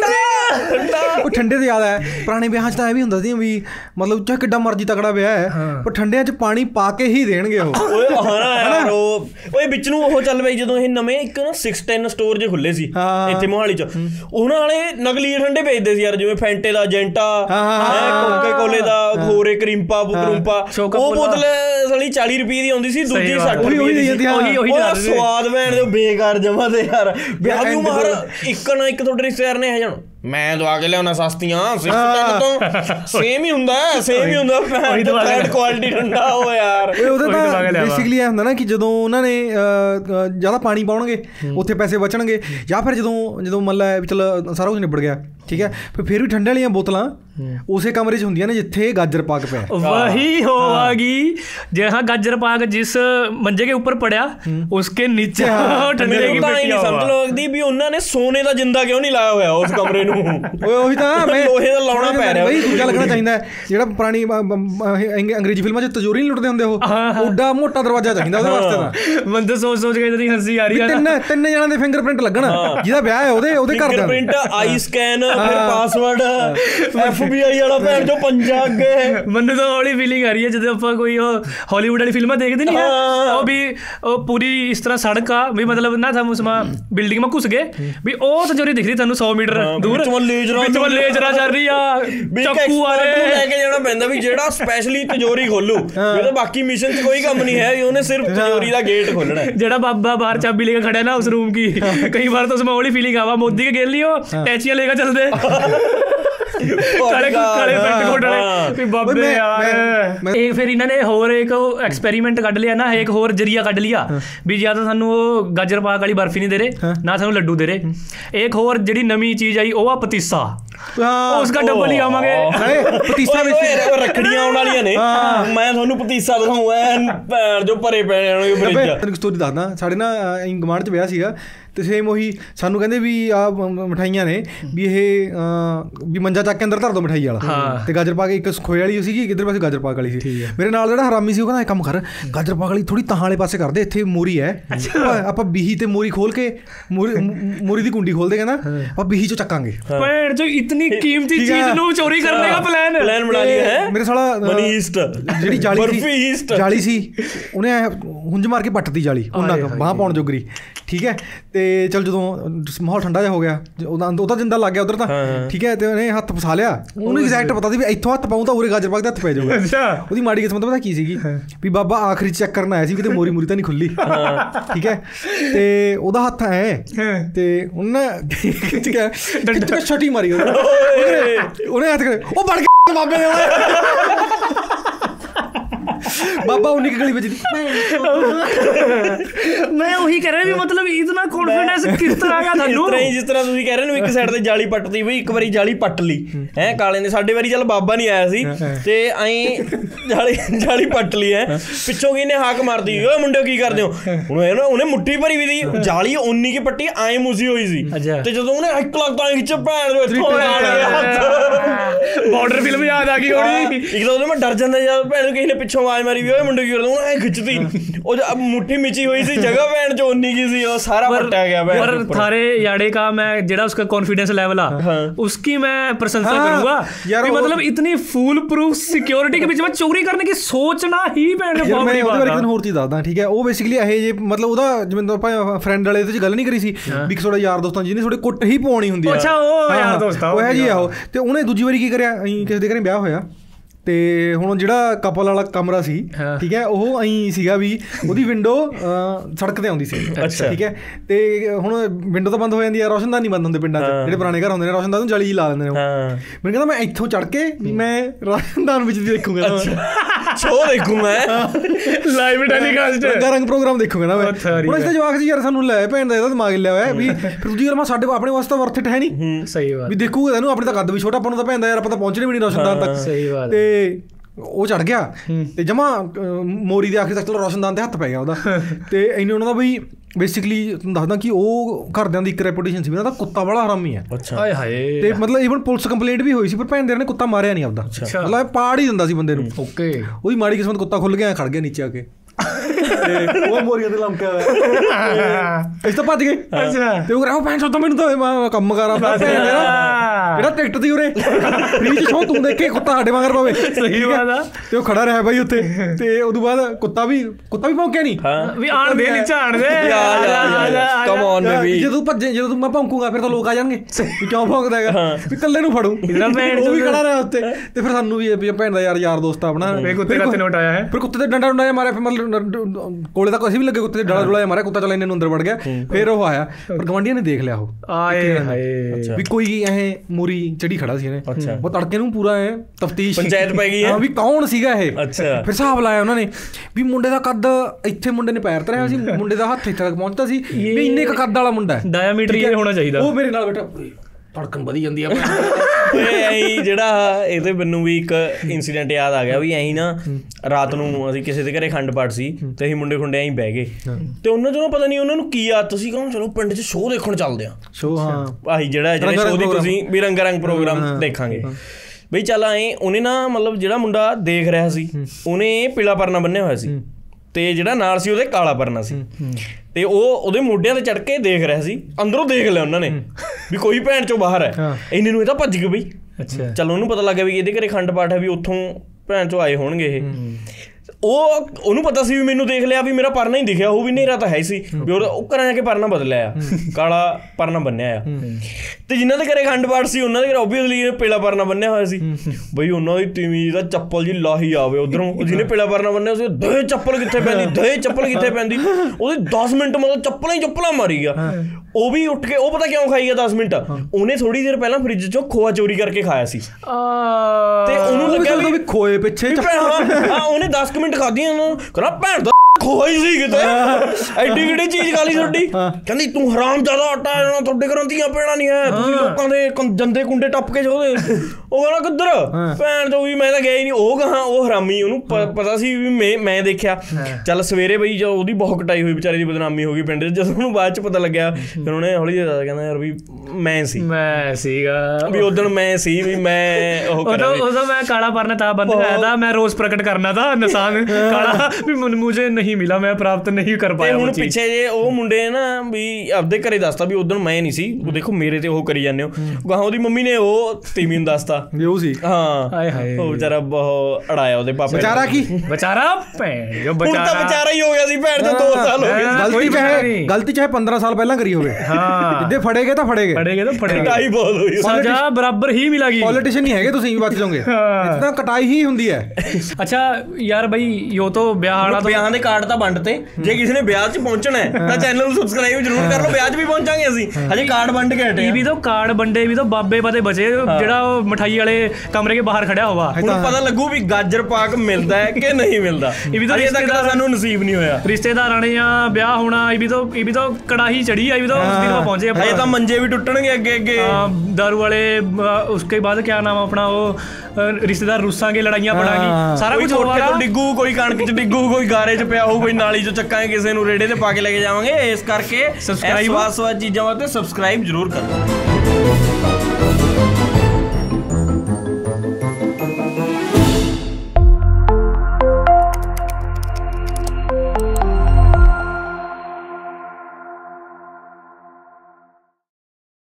ਉਹ ਠੰਡੇ ਤੋਂ ਯਾਦ ਆਇਆ ਪੁਰਾਣੇ ਵਿਆਹਾਂ 'ਚ ਤਾਂ ਇਹ ਵੀ ਹੁੰਦਾ ਸੀ ਵੀ ਮਤਲਬ ਚਾਹੇ ਕਿੱਡਾ ਮਰਜ਼ੀ ਤਕੜਾ ਵਿਆਹ ਹੈ ਪਰ ਠੰਡਿਆਂ 'ਚ ਪਾਣੀ ਪਾ ਕੇ ਹੀ ਦੇਣਗੇ ਉਹ। ਓਏ ਹਾਂ ਯਾਰ ਉਹ ਓਏ ਵਿੱਚ ਨੂੰ ਉਹ ਚੱਲ ਪਈ ਜਦੋਂ ਇਹ ਨਵੇਂ ਇੱਕ ਨਾ ਸਿਕਸ ਟੈਨ ਸਟੋਰ ਜੇ ਖੁੱਲੇ ਸੀ ਇੱਥੇ ਮੋਹਾਲੀ 'ਚ, ਉਹਨਾਂ ਵਾਲੇ ਨਕਲੀ ਠੰਡੇ ਵੇਚਦੇ ਸੀ ਯਾਰ, ਜਿਵੇਂ ਫੈਂਟੇ ਦਾ, ਜੈਂਟਾ, ਕੋਕੇ ਕੋਲੇ ਦਾ, ਹੋਰ ਇੱਕ ਕ੍ਰਿੰਪਾ ਕਰੂੰਪਾ, ਉਹ ਬੋਤਲ ਸਾਲੀ ਚਾਲੀ ਰੁਪਏ ਦੀ ਆਉਂਦੀ ਸੀ, ਦੂਜੀ ਸੱਠ ਰੁਪਏ ਦੀ ਸੀ। ਸਵਾਦ ਭੈਣ ਦੇ ਬੇਕਾਰ ਜਮਾ ਤੇ ਯਾਰ ਵਿਆਹ ਵੀ ਮਾਰ ਇੱਕ ਨਾ ਇੱਕ ਤੁਹਾਡੇ ਰਿਸ਼ਤੇਦਾਰ ਨੇ ਇਹ ਜਾਣ ਮੈਂ ਦਵਾ ਕੇ ਲਿਆਉਣਾ ਸਸਤੀਆਂ ਤੋਂ ਸੇਮ ਹੀ ਹੁੰਦਾ ਸੇਮ ਹੀ ਹੁੰਦਾ ਥਰਡ ਕੁਆਲਿਟੀ ਠੰਡਾ ਹੋ ਯਾਰ। ਉਹਦਾ ਤਾਂ ਬੇਸਿਕਲੀ ਇਹ ਹੁੰਦਾ ਨਾ ਕਿ ਜਦੋਂ ਉਹਨਾਂ ਨੇ ਜ਼ਿਆਦਾ ਪਾਣੀ ਪਾਉਣਗੇ ਉੱਥੇ ਪੈਸੇ ਬਚਣਗੇ, ਜਾਂ ਫਿਰ ਜਦੋਂ ਜਦੋਂ ਮੰਨ ਲਾ ਵੀ ਚਲ ਸਾਰਾ ਕੁਝ ਨਿਬੜ ਗਿਆ ਠੀਕ ਹੈ ਫਿਰ ਵੀ ਠੰਡੇ ਵਾਲੀਆਂ ਬੋਤਲਾਂ ਉਸੇ ਕਮਰੇ 'ਚ ਹੁੰਦੀਆਂ ਨੇ ਜਿੱਥੇ गाजर पाक पे वही होगी जहाँ गाजर पाक जिस मंजे के ऊपर पड़ा उसके नीचे ठंडे की पेटी नहीं समझ लगदी भी ਉਹਨਾਂ ਨੇ ਸੋਨੇ ਦਾ ਜਿੰਦਾ ਕਿਉਂ ਨਹੀਂ ਲਾਇਆ ਹੋਇਆ ਉਸ ਕਮਰੇ ਨੂੰ। ਓਏ ਉਹੀ ਤਾਂ ਮੈਂ ਲੋਹੇ ਦਾ ਲਾਉਣਾ ਪੈ ਰਿਹਾ ਬਈ, ਦੂਜਾ ਲੱਗਣਾ ਚਾਹੀਦਾ ਜਿਹੜਾ ਪੁਰਾਣੀ ਅੰਗਰੇਜ਼ੀ ਫਿਲਮਾਂ 'ਚ ਤਜੋਰੀ ਨਹੀਂ ਲੁੱਟਦੇ ਹੁੰਦੇ ਉਹ ਉੱਡਾ ਮੋਟਾ ਦਰਵਾਜ਼ਾ ਚਾਹੀਦਾ ਉਹਦੇ ਵਾਸਤੇ ਤਾਂ। ਬੰਦੇ ਸੋਚ ਸੋਚ ਕੇ ਇਤਨੀ ਹੱਸੀ ਆ ਰਹੀ ਹੈ। ਤਿੰਨ ਤਿੰਨ ਜਣਾਂ ਦੇ ਫਿੰਗਰਪ੍ਰਿੰਟ ਲੱਗਣ, ਜਿਹਦਾ ਵਿਆਹ ਹੈ ਉਹਦੇ ਉਹਦੇ ਘਰ ਦਾ ਫਿੰਗਰਪ੍ਰਿੰਟ, ਆਈ ਸਕੈਨ, ਫਿਰ ਪਾਸਵਰਡ, ਐਫ ਬੀ ਆਈ ਵਾਲਾ ਭੈਣ ਜੋ ਪੰਜਾ ਅੱਗੇ। ਮੈਨੂੰ ਤਾਂ ਹੌਲੀ ਫੀਲਿੰਗ ਆ ਰਹੀ ਹੈ ਜਦੋਂ ਆਪਾਂ ਕੋਈ ਉਹ ਹਾਲੀਵੁੱਡ ਵਾਲੀ ਫਿਲਮਾਂ ਦੇਖਦੇ ਨਹੀਂ ਹੈ, ਉਹ ਵੀ ਉਹ ਪੂਰੀ ਇਸ ਤਰ੍ਹਾਂ ਸੜਕ ਆ ਵੀ ਮਤਲਬ ਨਾ ਤੁਹਾਨੂੰ ਉਸਮਾ ਬਿਲਡਿੰਗ में घुस गए भी ਉਹ ਤਜੋਰੀ ਦਿਖ ਰਹੀ ਤੁਹਾਨੂੰ ਸੌ ਮੀਟਰ ਦੂਰ ਵਿੱਚੋਂ ਲੇਜਰਾਂ ਚੱਲ ਰਹੀ ਆ, ਚੱਕੂ ਆ ਰਹੇ ਲੈ ਕੇ ਜਾਣਾ ਪੈਂਦਾ ਵੀ ਜਿਹੜਾ ਸਪੈਸ਼ਲੀ ਤਜੋਰੀ ਖੋਲੂ, ਇਹਦਾ ਬਾਕੀ ਮਿਸ਼ਨ 'ਚ ਕੋਈ ਕੰਮ ਨਹੀਂ ਹੈ, ਉਹਨੇ ਸਿਰਫ ਤਜੋਰੀ ਦਾ ਗੇਟ ਖੋਲਣਾ। ਜਿਹੜਾ ਬਾਬਾ ਬਾਹਰ ਚਾਬੀ लेकर खड़ा है ना उस रूम की, कई बार तो उसमें होली फीलिंग आवा मोदी के गेल लियो टैचियां लेकर चलते ਕਾਲੇ ਕਾਲੇ ਪੈਂਟ ਕੋਟ ਵਾਲੇ ਵੀ ਬਾਬੇ ਯਾਰ। ਇਹ ਫਿਰ ਇਹਨਾਂ ਨੇ ਹੋਰ ਇੱਕ ਐਕਸਪੈਰੀਮੈਂਟ ਕੱਢ ਲਿਆ ਨਾ, ਇੱਕ ਹੋਰ ਜਰੀਆ ਕੱਢ ਲਿਆ ਵੀ ਜਾਂ ਤਾਂ ਸਾਨੂੰ ਉਹ ਗਾਜਰ ਪਾਕ ਵਾਲੀ ਬਰਫੀ ਨਹੀਂ ਦੇ ਰਹੇ ਨਾ ਸਾਨੂੰ ਲੱਡੂ ਦੇ ਰਹੇ, ਇੱਕ ਹੋਰ ਜਿਹੜੀ ਨਵੀਂ ਚੀਜ਼ ਆਈ ਉਹ ਆ ਪਤੀਸਾ, ਉਸਕਾ ਡਬਲ ਹੀ ਆਵਾਂਗੇ। ਪਤੀਸਾ ਵਿੱਚ ਰੱਖੜੀਆਂ ਆਉਣ ਵਾਲੀਆਂ ਨੇ, ਮੈਂ ਤੁਹਾਨੂੰ ਪਤੀਸਾ ਦਿਖਾਊਂ ਐਨ ਭੈਣ ਜੋ ਭਰੇ ਪਏ ਨੇ ਫ੍ਰਿਜ। ਤੈਨੂੰ ਸਟੋਰੀ ਦੱਸਦਾ, ਸਾਡੇ ਨਾ ਗਵਾਂਢ 'ਚ ਵਿਆਹ ਸੀਗਾ ਤੇ ਸੇਮ ਉਹੀ ਸਾਨੂੰ ਕਹਿੰਦੇ ਵੀ ਆਹ ਮਿਠਾਈਆਂ ਨੇ ਵੀ ਇਹ ਵੀ ਮੰਜਾ ਚੱਕ ਕੇ ਅੰਦਰ ਧਰ ਦੋ ਮਿਠਾਈ ਵਾਲਾ, ਤੇ ਗਾਜਰ ਪਾਕ ਇੱਕ ਖੋਏ ਵਾਲੀ ਸੀਗੀ, ਕਿੱਧਰ ਪਾਸੇ ਗਾਜਰ ਪਾਕ ਵਾਲੀ ਸੀ। ਮੇਰੇ ਨਾਲ ਜਿਹੜਾ ਹਰਾਮੀ ਸੀ ਉਹ ਕਹਿੰਦਾ ਕੰਮ ਕਰ ਗਾਜਰ ਪਾਕ ਵਾਲੀ ਥੋੜੀ ਤਾਂ ਵਾਲੇ ਪਾਸੇ ਕਰਦੇ, ਇੱਥੇ ਮੋਰੀ ਹੈ ਆਪਾਂ ਬੀਹੀ ਤੇ ਮੋਰੀ ਖੋਲ ਕੇ ਮੋਰੀ ਦੀ ਕੁੰਡੀ ਖੋਲਦੇ, ਕਹਿੰਦਾ ਆਪਾਂ ਬੀਹੀ ਚੋਂ ਚੱਕਾਂਗੇ। ਭੈਣ ਚੋ ਇਤਨੀ ਕੀਮਤੀ ਚੀਜ਼ ਨੂੰ ਚੋਰੀ ਕਰਨੇ ਦਾ ਪਲਾਨ ਪਲਾਨ ਬਣਾ ਲਿਆ ਹੈ ਮੇਰੇ ਸਾਲਾ। ਜਿਹੜੀ ਜਾਲੀ ਸੀ ਜਾਲੀ ਸੀ ਉਹਨੇ ਹੁੰਜ ਮਾਰ ਕੇ ਪੱਟਦੀ ਜਾਲੀ, ਉਹਨਾਂ ਬਾਂਹ ਪਾਉਣ ਜੋਗਰੀ ਠੀਕ ਹੈ। ਤੇ ਚਲ ਜਦੋਂ ਮਾਹੌਲ ਠੰਡਾ ਜਿਹਾ ਹੋ ਗਿਆ ਉਹਦਾ ਉਹਦਾ ਜਿੰਦਾ ਲੱਗ ਗਿਆ ਉਧਰ ਤਾਂ ਠੀਕ ਹੈ, ਤੇ ਉਹਨੇ ਹੱਥ ਫਸਾ ਲਿਆ, ਉਹਨੂੰ ਐਗਜ਼ੈਕਟ ਪਤਾ ਸੀ ਵੀ ਇੱਥੋਂ ਹੱਥ ਪਾਉਂ ਤਾਂ ਉਰੇ ਗਾਜਰ ਪਾਕ ਦਾ ਹੱਥ ਪੈ ਜਾਊਗਾ। ਉਹਦੀ ਮਾੜੀ ਕਿਸਮਤ ਪਤਾ ਕੀ ਸੀਗੀ ਵੀ ਬਾਬਾ ਆਖਰੀ ਚੈੱਕ ਕਰਨ ਆਇਆ ਸੀ ਕਿਤੇ ਮੋਰੀ ਮੂਰੀ ਤਾਂ ਨਹੀਂ ਖੁੱਲੀ ਠੀਕ ਹੈ, ਤੇ ਉਹਦਾ ਹੱਥ ਐ ਤੇ ਉਹਨੇ ਖਿੱਚ ਕੇ ਛੋਟੀ ਮਾਰੀ ਉਹਨੇ ਹੱਥ ਕਰੇ ਉਹ ਬੜ ਗਿਆ ਬਾਬੇ ਨੇ ਬਾਬਾ ਉਨੀ ਗਲੀ ਵਿੱਚ ਮੈਂ ਉਹੀ ਕਹਿ ਰਿਹਾ ਵੀ ਮਤਲਬ ਇਤਨਾ ਕੌਨਫੀਡੈਂਸ ਕਿਸ ਤਰ੍ਹਾਂ ਆ ਤੁਹਾਨੂੰ। ਨਹੀਂ ਜਿਸ ਤਰ੍ਹਾਂ ਤੁਸੀਂ ਕਹਿ ਰਹੇ ਹੋ ਇੱਕ ਸਾਈਡ ਤੇ ਜਾਲੀ ਪੱਟਦੀ ਬਈ, ਇੱਕ ਵਾਰੀ ਜਾਲੀ ਪੱਟ ਲਈ ਹੈ ਕਾਲੇ ਨੇ, ਸਾਡੇ ਵਾਰੀ ਚੱਲ ਬਾਬਾ ਨਹੀਂ ਆਇਆ ਸੀ ਤੇ ਐਂ ਜਾਲੀ ਜਾਲੀ ਪੱਟ ਲਈ ਹੈ, ਪਿੱਛੋਂ ਕਿਹਨੇ ਹਾਕ ਮਾਰਦੀ ਓਏ ਮੁੰਡੇ ਕੀ ਕਰਦੇ ਹੋ, ਹੁਣ ਉਹਨੇ ਮੁੱਠੀ ਭਰੀ ਵੀ ਦੀ ਜਾਲੀ ਉਨੀ ਕੀ ਪੱਟੀ ਐਂ ਮੁਸੀ ਹੋਈ ਸੀ, ਤੇ ਜਦੋਂ ਉਹਨੇ ਇੱਕ ਲੱਖ ਤਾਂ ਖਿੱਚ ਭੈਣ ਬਾਰਡਰ ਫਿਲਮ ਯਾਦ ਆ ਗਈ ਹੋਣੀ, ਇੱਕ ਤਾਂ ਉਹਦੇ ਮੈਂ ਡਰ ਜਾਂਦਾ ਯਾਰ ਭੈਣ ਕਿਸੇ ਨੇ ਪਿੱਛੋਂ ਆਵਾਜ਼ ਮਾਰੀ ਵੀ ਓਏ ਮੁੰਡੇ ਕੀ ਕਰਦੇ, ਉਹ ਐਂ ਖਿੱਚਦੀ ਉਹ ਮੁੱਠੀ ਮਿਚੀ हुई सी जगह भैन जो उन्नी की सी वो सारा पट्टा गया भैन। पर थारे याडे का मैं जेड़ा उसका कॉन्फिडेंस लेवल आ उसकी मैं प्रशंसा करूंगा कि मतलब इतनी फूल प्रूफ सिक्योरिटी के बीच में चोरी करने की सोचना ही भैन बहुत बड़ी बात है। मैं एक ਹੋਰ ਚੀਜ਼ ਦੱਸਦਾ ਠੀਕ ਹੈ, ਉਹ ਬੇਸਿਕਲੀ ਇਹ ਜੇ ਮਤਲਬ ਉਹਦਾ ਜਿਵੇਂ ਆਪਾਂ ਫਰੈਂਡ ਵਾਲੇ ਤੇ ਗੱਲ ਨਹੀਂ ਕਰੀ ਸੀ ਵੀ ਥੋੜਾ ਯਾਰ ਦੋਸਤਾਂ ਜਿਹਨੇ ਥੋੜੇ ਕੁੱਟ ਹੀ ਪਾਉਣੀ ਹੁੰਦੀ ਆ। ਅੱਛਾ ਉਹ ਯਾਰ ਦੋਸਤ ਉਹ ਹੈ ਜੀ ਆਹੋ, ਤੇ ਉਹਨੇ ਦੂਜੀ ਵਾਰੀ ਕੀ ਕਰਿਆ, ਅਸੀਂ ਕਿਸੇ ਦੇ ਘਰੇ ਵਿਆਹ ਹੋਇਆ ਤੇ ਹੁਣ ਜਿਹੜਾ ਕਪਲ ਵਾਲਾ ਕਮਰਾ ਸੀ ਠੀਕ ਹੈ ਉਹ ਐਂ ਸੀਗਾ ਵੀ ਉਹਦੀ ਵਿੰਡੋ ਸੜਕ ਤੇ ਆਉਂਦੀ ਸੀ ਠੀਕ ਹੈ, ਤੇ ਹੁਣ ਵਿੰਡੋ ਤਾਂ ਬੰਦ ਹੋ ਜਾਂਦੀ ਆ, ਰੋਸ਼ਨਦਾਨ ਨਹੀਂ ਬੰਦ ਹੁੰਦੇ ਪਿੰਡਾਂ 'ਚ, ਜਿਹੜੇ ਪੁਰਾਣੇ ਘਰ ਹੁੰਦੇ ਨੇ ਰੋਸ਼ਨਦਾਨ ਨੂੰ ਜਾਲੀ ਲਾ ਦਿੰਦੇ ਨੇ। ਮੈਨੂੰ ਕਹਿੰਦਾ ਮੈਂ ਇੱਥੋਂ ਚੜ੍ਹ ਕੇ ਮੈਂ ਰੋਸ਼ਨਦਾਨ ਵਿੱਚ ਦੇਖੂੰਗਾ, ਸ਼ੋਅ ਦੇਖੂੰਗਾ ਲਾਈਵ ਟੈਲੀਕਾਸਟ ਰੰਗ ਪ੍ਰੋਗਰਾਮ ਦੇਖੂੰਗਾ ਨਾ ਮੈਂ। ਹੁਣ ਇਸ ਦਾ ਜਵਾਕ ਸੀ ਯਾਰ ਸਾਨੂੰ ਲੈ ਭੈਣ ਦਾ ਇਹਦਾ ਦਿਮਾਗ ਲਿਆ ਹੋਇਆ ਵੀ ਫਿਰ ਦੂਜੀ ਗੱਲ ਮੈਂ ਸਾਡੇ ਆਪਣੇ ਵਾਸਤੇ ਵਰਥ ਇਟ ਹੈ ਨਹੀਂ, ਸਹੀ ਬਾਤ ਵੀ ਦੇਖੂਗਾ ਇਹਨੂੰ, ਆਪਣੇ ਤਾਂ ਕੱਦ ਵੀ ਛੋਟਾ ਆਪਾਂ ਨੂੰ ਤਾਂ ਭੈਣ ਦਾ ਯਾਰ ਆਪਾਂ ਤਾਂ ਪਹੁੰਚਣੇ ਵੀ ਨਹੀਂ ਰੋਸ਼ਨਦਾਨ ਤੱਕ। ਸਹੀ ਬਾਤ। ਤੇ ਉਹ ਚੜ ਗਿਆ ਤੇ ਜਮਾ ਮੋਰੀ ਦੇ ਆਖਰੀ ਤੱਕ ਚਲੋ ਰੋਸ਼ਨਦਾਨ ਤੇ ਹੱਥ ਪੈ ਗਿਆ ਉਹਦਾ, ਤੇ ਇਹਨੇ ਉਹਨਾਂ ਦਾ ਬਈ ਬੇਸਿਕਲੀ ਤੁਹਾਨੂੰ ਦੱਸਦਾ ਕਿ ਉਹ ਘਰਦਿਆਂ ਦੀ ਇੱਕ ਰੈਪੂਟੇਸ਼ਨ ਸੀ ਉਹਨਾਂ ਦਾ ਕੁੱਤਾ ਬੜਾ ਹਰਾਮੀ ਹੈ। ਹਾਏ ਹਾਏ। ਤੇ ਮਤਲਬ ਈਵਨ ਪੁਲਿਸ ਕੰਪਲੇਂਟ ਵੀ ਹੋਈ ਸੀ ਪਰ ਭੈਣ ਦੇ ਨੇ ਕੁੱਤਾ ਮਾਰਿਆ ਨਹੀਂ ਆਪਦਾ, ਮਤਲਬ ਪਾੜ ਹੀ ਦਿੰਦਾ ਸੀ ਬੰਦੇ ਨੂੰ। ਓਕੇ। ਉਹਦੀ ਮਾੜੀ ਕਿਸਮਤ ਕੁੱਤਾ ਖੁੱਲ ਗਿਆ ਖੜ ਗਿਆ ਨੀਚੇ ਆ ਕੇ ਉਹ ਮੋਰੀਆਂ ਤੇ ਲੰਕਿਆ ਹੋਇਆ ਇਸ ਤਾਂ ਭੱਜ ਗਏ। ਅੱਛਾ। ਤੇ ਉਹ ਕਹਿੰਦਾ ਭੈਣ ਚੋਦ ਮੈਨੂੰ ਤਾਂ ਕੰਮ ਕਰ ਆਪਣਾ ਕਿਹੜਾ ਟਿਕਟ ਦੀ ਉਰੇ ਫ੍ਰੀ ਚ ਸ਼ੋਅ ਤੂੰ ਦੇਖੇ ਕੁੱਤਾ ਸਾਡੇ ਮਗਰ ਪਵੇ। ਸਹੀ ਬਾਤ ਆ। ਤੇ ਉਹ ਖੜਾ ਰਿਹਾ ਬਾਈ ਉੱਥੇ ਤੇ ਉਦੋਂ ਬਾਅਦ ਕੁੱਤਾ ਵੀ ਕੁੱਤਾ ਵੀ ਭੌਂਕਿਆ ਨਹੀਂ ਵੀ ਆਣ ਦੇ ਨੀਚੇ ਆਣ ਦੇ ਕਮ ਔਨ ਬੇਬੀ। ਜਦੋਂ ਭੱਜੇ ਜਦੋਂ ਤੂੰ ਮੈਂ ਭੌਂਕੂਗਾ ਫਿਰ ਤਾਂ ਲੋਕ ਆ ਜਾਣਗੇ ਵੀ ਕਿਉਂ ਭੌਂਕਦਾ ਹੈਗਾ ਵੀ ਇਕੱਲੇ ਨੂੰ ਫੜੂ ਉਹ ਵੀ ਖੜਾ ਰਿਹਾ ਉੱਤੇ। ਤੇ ਫਿਰ ਸਾਨੂੰ ਵੀ ਭੈਣ ਦਾ ਯਾਰ ਯਾਰ ਦੋਸਤ ਆਪਣਾ ਕੁੱਤੇ ਦਾ ਨੋਟ ਆਇਆ ਹੈ। ਫਿਰ ਕੁੱਤੇ ਤੇ ਡੰਡਾ ਡੰਡਾ ਮਾਰਿਆ ਫਿਰ ਮਤਲਬ ਕੋਲੇ ਤੱਕ ਅਸੀਂ ਵੀ ਲੱਗੇ ਕੁੱਤੇ ਤੇ ਡਾਲਾ ਡੁਲਾ ਮਾਰਿਆ ਕੁੱਤਾ ਚੱਲ ਇੰਨੇ ਨੂੰ ਅੰਦਰ ਵੜ ਗਿਆ। ਫਿਰ ਉਹ ਆਇਆ ਪਰ ਗਵਾਂਢੀਆਂ ਨੇ ਦੇਖ ਲਿਆ ਉਹ ਆਏ ਹਾਏ ਵੀ ਕੋਈ ਇਹ ਮੂਰੀ ਚੜੀ ਖੜਾ ਸੀ ਇਹਨੇ ਉਹ ਤੜਕੇ ਨੂੰ ਪੂਰਾ ਐ ਤਫਤੀਸ਼ ਪੰਚਾਇਤ ਪੈ ਗਈ ਹੈ ਵੀ ਕੌਣ ਸੀਗਾ ਇਹ। ਅੱਛਾ ਫਿਰ ਹਿਸਾਬ ਲਾਇਆ ਉਹਨਾਂ ਨੇ ਵੀ ਮੁੰਡੇ ਦਾ ਕੱਦ ਇੱਥੇ ਮੁੰਡੇ ਨੇ ਪੈਰ ਧਰਿਆ ਸੀ ਮੁੰਡੇ ਦਾ ਹੱਥ ਇੱਥੇ ਤੱਕ ਪਹੁੰਚਦਾ ਸੀ ਵੀ ਇੰਨੇ ਕ ਕੱਦ ਵਾਲਾ ਮੁੰਡਾ ਹੈ ਡਾਇਆਮੀਟਰ ਇਹ ਹੋਣਾ ਚਾਹੀਦਾ। ਉਹ ਮੇਰੇ ਨਾਲ ਬੈਠਾ ਧੜਕਣ ਵਧੀ ਜਾਂਦੀ ਆ ਐਂ ਜਿਹੜਾ ਇਹਦੇ ਮੈਨੂੰ ਵੀ ਇੱਕ ਇਨਸੀਡੈਂਟ ਯਾਦ ਆ ਗਿਆ ਵੀ ਐਂ ਨਾ ਰਾਤ ਨੂੰ ਅਸੀਂ ਕਿਸੇ ਦੇ ਘਰੇ ਅਖੰਡ ਪਾਠ ਸੀ ਤੇ ਅਸੀਂ ਮੁੰਡੇ ਖੁੰਡੇ ਐਂ ਬਹਿ ਗਏ ਤੇ ਉਹਨਾਂ ਚੋਂ ਪਤਾ ਨਹੀਂ ਉਹਨਾਂ ਨੂੰ ਕੀ ਆਦਤ ਸੀ ਕਹੋ ਚਲੋ ਪਿੰਡ 'ਚ ਸ਼ੋਅ ਦੇਖਣ ਚੱਲਦੇ ਆ ਸ਼ੋਅ ਹਾਂ ਆਹੀ ਜਿਹੜਾ ਜਿਹੜੇ ਸ਼ੋਅ ਦੀ ਤੁਸੀਂ ਵੀ ਰੰਗ ਰੰਗ ਪ੍ਰੋਗਰਾਮ ਦੇਖਾਂਗੇ ਬਈ ਚੱਲ ਐਂ ਉਹਨੇ ਨਾ ਮਤਲਬ ਜਿਹੜਾ ਮੁੰਡਾ ਦੇਖ ਰਿਹਾ ਸੀ ਉਹਨੇ ਪੀਲਾ ਪਰਨਾ ਬੰਨਿਆ ਹੋਇਆ ਸੀ ਤੇ ਜਿਹੜਾ ਨਾਲ ਸੀ ਉਹਦੇ ਕਾਲਾ ਪਰਨਾ ਸੀ ਤੇ ਉਹ ਉਹਦੇ ਮੋਢਿਆਂ ਤੇ ਚੜ ਕੇ ਦੇਖ ਰਿਹਾ ਸੀ। ਅੰਦਰੋਂ ਦੇਖ ਲਿਆ ਉਹਨਾਂ ਨੇ ਵੀ ਕੋਈ ਭੈਣ ਚੋਂ ਬਾਹਰ ਹੈ ਇੰਨੇ ਨੂੰ ਇਹ ਤਾਂ ਭੱਜ ਗਏ ਬਈ। ਅੱਛਾ ਚਲ ਉਹਨੂੰ ਪਤਾ ਲੱਗ ਗਿਆ ਵੀ ਇਹਦੇ ਘਰੇ ਅਖੰਡ ਪਾਠ ਹੈ ਵੀ ਉੱਥੋਂ ਭੈਣ ਚੋਂ ਆਏ ਹੋਣਗੇ ਇਹ। ਉਹ ਉਹਨੂੰ ਪਤਾ ਸੀ ਵੀ ਮੈਨੂੰ ਦੇਖ ਲਿਆ ਵੀ ਮੇਰਾ ਪਰਨਾ ਹੀ ਦਿਖਿਆ ਉਹ ਵੀ ਹਨੇਰਾ ਤਾਂ ਹੈ ਸੀ ਵੀ ਉਹ ਘਰਾਂ ਜਾ ਕੇ ਪਰਨਾ ਬਦਲਿਆ ਆ ਕਾਲਾ ਪਰਨਾ ਬੰਨਿਆ ਆ ਤੇ ਜਿਨ੍ਹਾਂ ਦੇ ਘਰੇ ਅਖੰਡ ਪਾਠ ਸੀ ਉਹਨਾਂ ਦੇ ਘਰੇ ਓਬਵੀਅਸਲੀ ਪੀਲਾ ਪਰਨਾ ਬੰਨਿਆ ਹੋਇਆ ਸੀ ਬਈ ਉਹਨਾਂ ਦੀ ਤੀਵੀਂ ਦਾ ਚੱਪਲ ਜੀ ਲਾਹੀ ਆਵੇ ਉਧਰੋਂ ਜਿਹਨੇ ਪੀਲਾ ਪਰਨਾ ਬੰਨਿਆ ਸੀ ਦੇ ਚੱਪਲ ਕਿੱਥੇ ਪੈਂਦੀ ਦੇ ਚੱਪਲ ਕਿੱਥੇ ਪੈਂਦੀ ਉਹਦੇ ਦਸ ਮਿੰਟ ਮਤਲਬ ਚੱਪਲਾਂ ਹੀ ਚੱਪਲਾਂ ਮਾਰੀ ਗਿਆ। ਉਹ ਵੀ ਉੱਠ ਕੇ ਉਹ ਪਤਾ ਕਿਉਂ ਖਾਈ ਗਿਆ ਦਸ ਮਿੰਟ ਉਹਨੇ ਥੋੜੀ ਦੇਰ ਪਹਿਲਾਂ ਫ੍ਰਿਜ ਚੋਂ ਖੋਆ ਚੋਰੀ ਕਰਕੇ ਖਾਇਆ ਸੀ ਤੇ ਉਹਨੂੰ ਲੱਗਿਆ ਵੀ ਖੋਏ ਪਿੱਛੇ ਹਾਂ ਉਹਨੇ ਦਸ ਮਿੰਟ ਖਾਧੀਆਂ ਉਹਨੂੰ ਕਹਿੰਦਾ ਭੈਣ ਦਾ ਖੋਆ ਹੀ ਸੀ ਕਿਤੇ ਐਡੀ ਕਿਹੜੀ ਚੀਜ਼ ਖਾ ਲਈ ਤੁਹਾਡੀ ਕਹਿੰਦੀ ਤੂੰ ਹਰਾਮ ਜ਼ਿਆਦਾ ਆਟਾ ਜਾਣਾ ਤੁਹਾਡੇ ਘਰੋਂ ਧੀਆਂ ਪੈਣਾ ਨਹੀਂ ਹੈ ਤੁਸੀਂ ਲੋਕਾਂ ਦੇ ਜੰਦੇ ਕੁੰਡੇ ਟੱਪ ਕੇ ਜਾਓਗੇ। ਉਹ ਕਹਿੰਦਾ ਕਿੱਧਰ ਭੈਣ ਤੋਂ ਵੀ ਮੈਂ ਤਾਂ ਗਿਆ ਹੀ ਨਹੀਂ ਉਹ ਕਹਾਂ ਉਹ ਹਰਾਮੀ ਉਹਨੂੰ ਪਤਾ ਸੀ ਵੀ ਮੈਂ ਮੈਂ ਦੇਖਿਆ। ਚੱਲ ਸਵੇਰੇ ਬਈ ਜਦੋਂ ਉਹਦੀ ਬਹੁਤ ਕਟਾਈ ਹੋਈ ਵਿਚਾਰੀ ਦੀ ਬਦਨਾਮੀ ਹੋ ਗਈ ਪਿੰਡ 'ਚ ਜਦੋਂ ਉਹਨੂੰ ਬਾਅਦ 'ਚ ਪਤਾ ਲੱਗਿਆ ਫਿਰ ਉਹਨੇ ਹੌਲੀ ਜਿਹਾ ਕਹਿੰਦਾ ਯਾਰ ਵੀ ਮੈਂ ਸੀ ਮੈਂ ਸੀਗਾ ਵੀ ਉਦੋਂ ਮੈਂ ਸੀ ਵੀ ਮੈਂ ਉਹ ਉਦੋਂ ਮੈਂ ਕਾਲਾ ਪਰਨਾ ਤਾਂ ਬੰਦ ਕਰਾਇਆ था मैं रोज प्रकट करना था निशान काला भी मुझे नहीं मिला मैं प्राप्त नहीं कर पाया। ਹੁਣ ਪਿੱਛੇ ਜੇ ਉਹ ਮੁੰਡੇ ਨਾ ਵੀ ਆਪਦੇ ਘਰੇ ਦੱਸਤਾ ਵੀ ਉਦੋਂ ਮੈਂ ਨਹੀਂ ਸੀ ਉਹ ਦੇਖੋ ਮੇਰੇ ਤੇ ਉਹ ਕਰੀ ਜਾਂਦੇ ਹੋ ਗਾਹਾਂ ਉਹਦੀ ਮੰਮੀ ਨੇ ਉਹ ਤੀਵੀਂ ਨੂੰ ਦੱਸਤਾ ਵੀ ਉਹ ਸੀ। ਹਾਂ ਹਾਏ ਹਾਏ ਉਹ ਵਿਚਾਰਾ ਬਹੁਤ ਅੜਾਇਆ ਉਹਦੇ ਪਾਪੇ ਵਿਚਾਰਾ ਕੀ ਵਿਚਾਰਾ ਭੈਣ ਜੋ ਵਿਚਾਰਾ ਤਾਂ ਵਿਚਾਰਾ ਹੀ ਹੋ ਗਿਆ ਸੀ ਭੈਣ ਤੋਂ ਦੋ ਸਾਲ ਹੋ ਗਏ ਗਲਤੀ ਚਾਹੇ ਗਲਤੀ ਚਾਹੇ ਪੰਦਰਾਂ ਸਾਲ ਪਹਿਲਾਂ ਕਰੀ ਹੋਵੇ ਹਾਂ ਜਿੱਦੇ ਫੜੇਗੇ ਤਾਂ ਫੜੇਗੇ ਫੜੇਗੇ ਤਾਂ ਫੜੇਗੇ ਕਟਾਈ ਬਹੁਤ ਹੋਈ ਸਜ਼ਾ ਬਰਾਬਰ ਹੀ ਮਿਲੇਗੀ। ਪੋਲੀਟੀਸ਼ੀਅਨ ਨਹੀਂ ਹੈਗੇ ਤੁਸੀਂ ਵੀ ਬਚ ਜਾਓਗੇ ਇਤਨਾ ਕਟਾਈ ਹੀ ਹੁੰਦੀ ਹੈ। ਅੱਛਾ ਯਾਰ ਬਈ ਯੋ ਤਾਂ ਵਿਆਹ ਵਾਲਾ ਵਿਆਹ ਦੇ ਕਾਰਡ ਤਾਂ ਵੰਡ ਤੇ ਜੇ ਕਿਸੇ ਨੇ ਵਿਆਹ 'ਚ ਪਹੁੰਚਣਾ ਹੈ ਤਾਂ ਚੈਨਲ ਨੂੰ ਸਬਸਕ੍ਰਾਈਬ ਜ਼ਰੂਰ ਕਰ ਲਓ ਵਿਆਹ 'ਚ ਵੀ ਪਹੁੰਚਾਂਗੇ ਅਸੀਂ ਹਜੇ ਕਾਰਡ ਵੰਡ ਕੇ ਹਟੇ ਵੀ ਤਾਂ ਕਾਰਡ ਵੰਡੇ ਵੀ ਤਾਂ ਬਾਬੇ ਪਤੇ ਬਚੇ ਜਿਹੜਾ ਉਹ ਮਠਾਈ ਵਾਲੇ ਕਮਰੇ ਕੇ ਬਾਹਰ ਖੜਿਆ ਹੋਵਾ ਹੁਣ ਪਤਾ ਲੱਗੂ ਵੀ ਗਾਜਰ ਪਾਕ ਮਿਲਦਾ ਹੈ ਕਿ ਨਹੀਂ ਮਿਲਦਾ ਇਹ ਵੀ ਤਾਂ ਰਿਸ਼ਤੇਦਾਰ ਸਾਨੂੰ ਨਸੀਬ ਨਹੀਂ ਹੋਇਆ ਰਿਸ਼ਤੇਦਾਰਾਂ ਨੇ ਜਾਂ ਵਿਆਹ ਹੋਣਾ ਇਹ ਵੀ ਤਾਂ ਇਹ ਵੀ ਤਾਂ ਕੜਾਹੀ ਚੜੀ ਆ ਇਹ ਵੀ ਤਾਂ ਉਸ ਦਿਨ ਉਹ ਪਹੁੰਚੇ ਹਜੇ ਤਾਂ ਮੰਜੇ ਵੀ ਟੁੱਟਣਗੇ ਅੱਗੇ ਅੱਗੇ दारू वाले उसके बाद क्या नाम अपना वो रिश्तेदार रुस्सांगे लड़ाइयां पड़ांगी सारा कुछ हो रहा है। डिग्गू कोई कणक च डिग्गू कोई गारे च पिया हो कोई नाली च चक्कांगे किसी ਨੂੰ ਰੇੜੇ ਤੇ ਪਾ ਕੇ ਲੈ ਕੇ ਜਾਵਾਂਗੇ ਇਸ ਕਰਕੇ ਸਬਸਕ੍ਰਾਈਬ ਸਵਾਦ ਸਵਾਦ ਚੀਜ਼ਾਂ ਵਾਸਤੇ ਸਬਸਕ੍ਰਾਈਬ ਜ਼ਰੂਰ ਕਰੋ।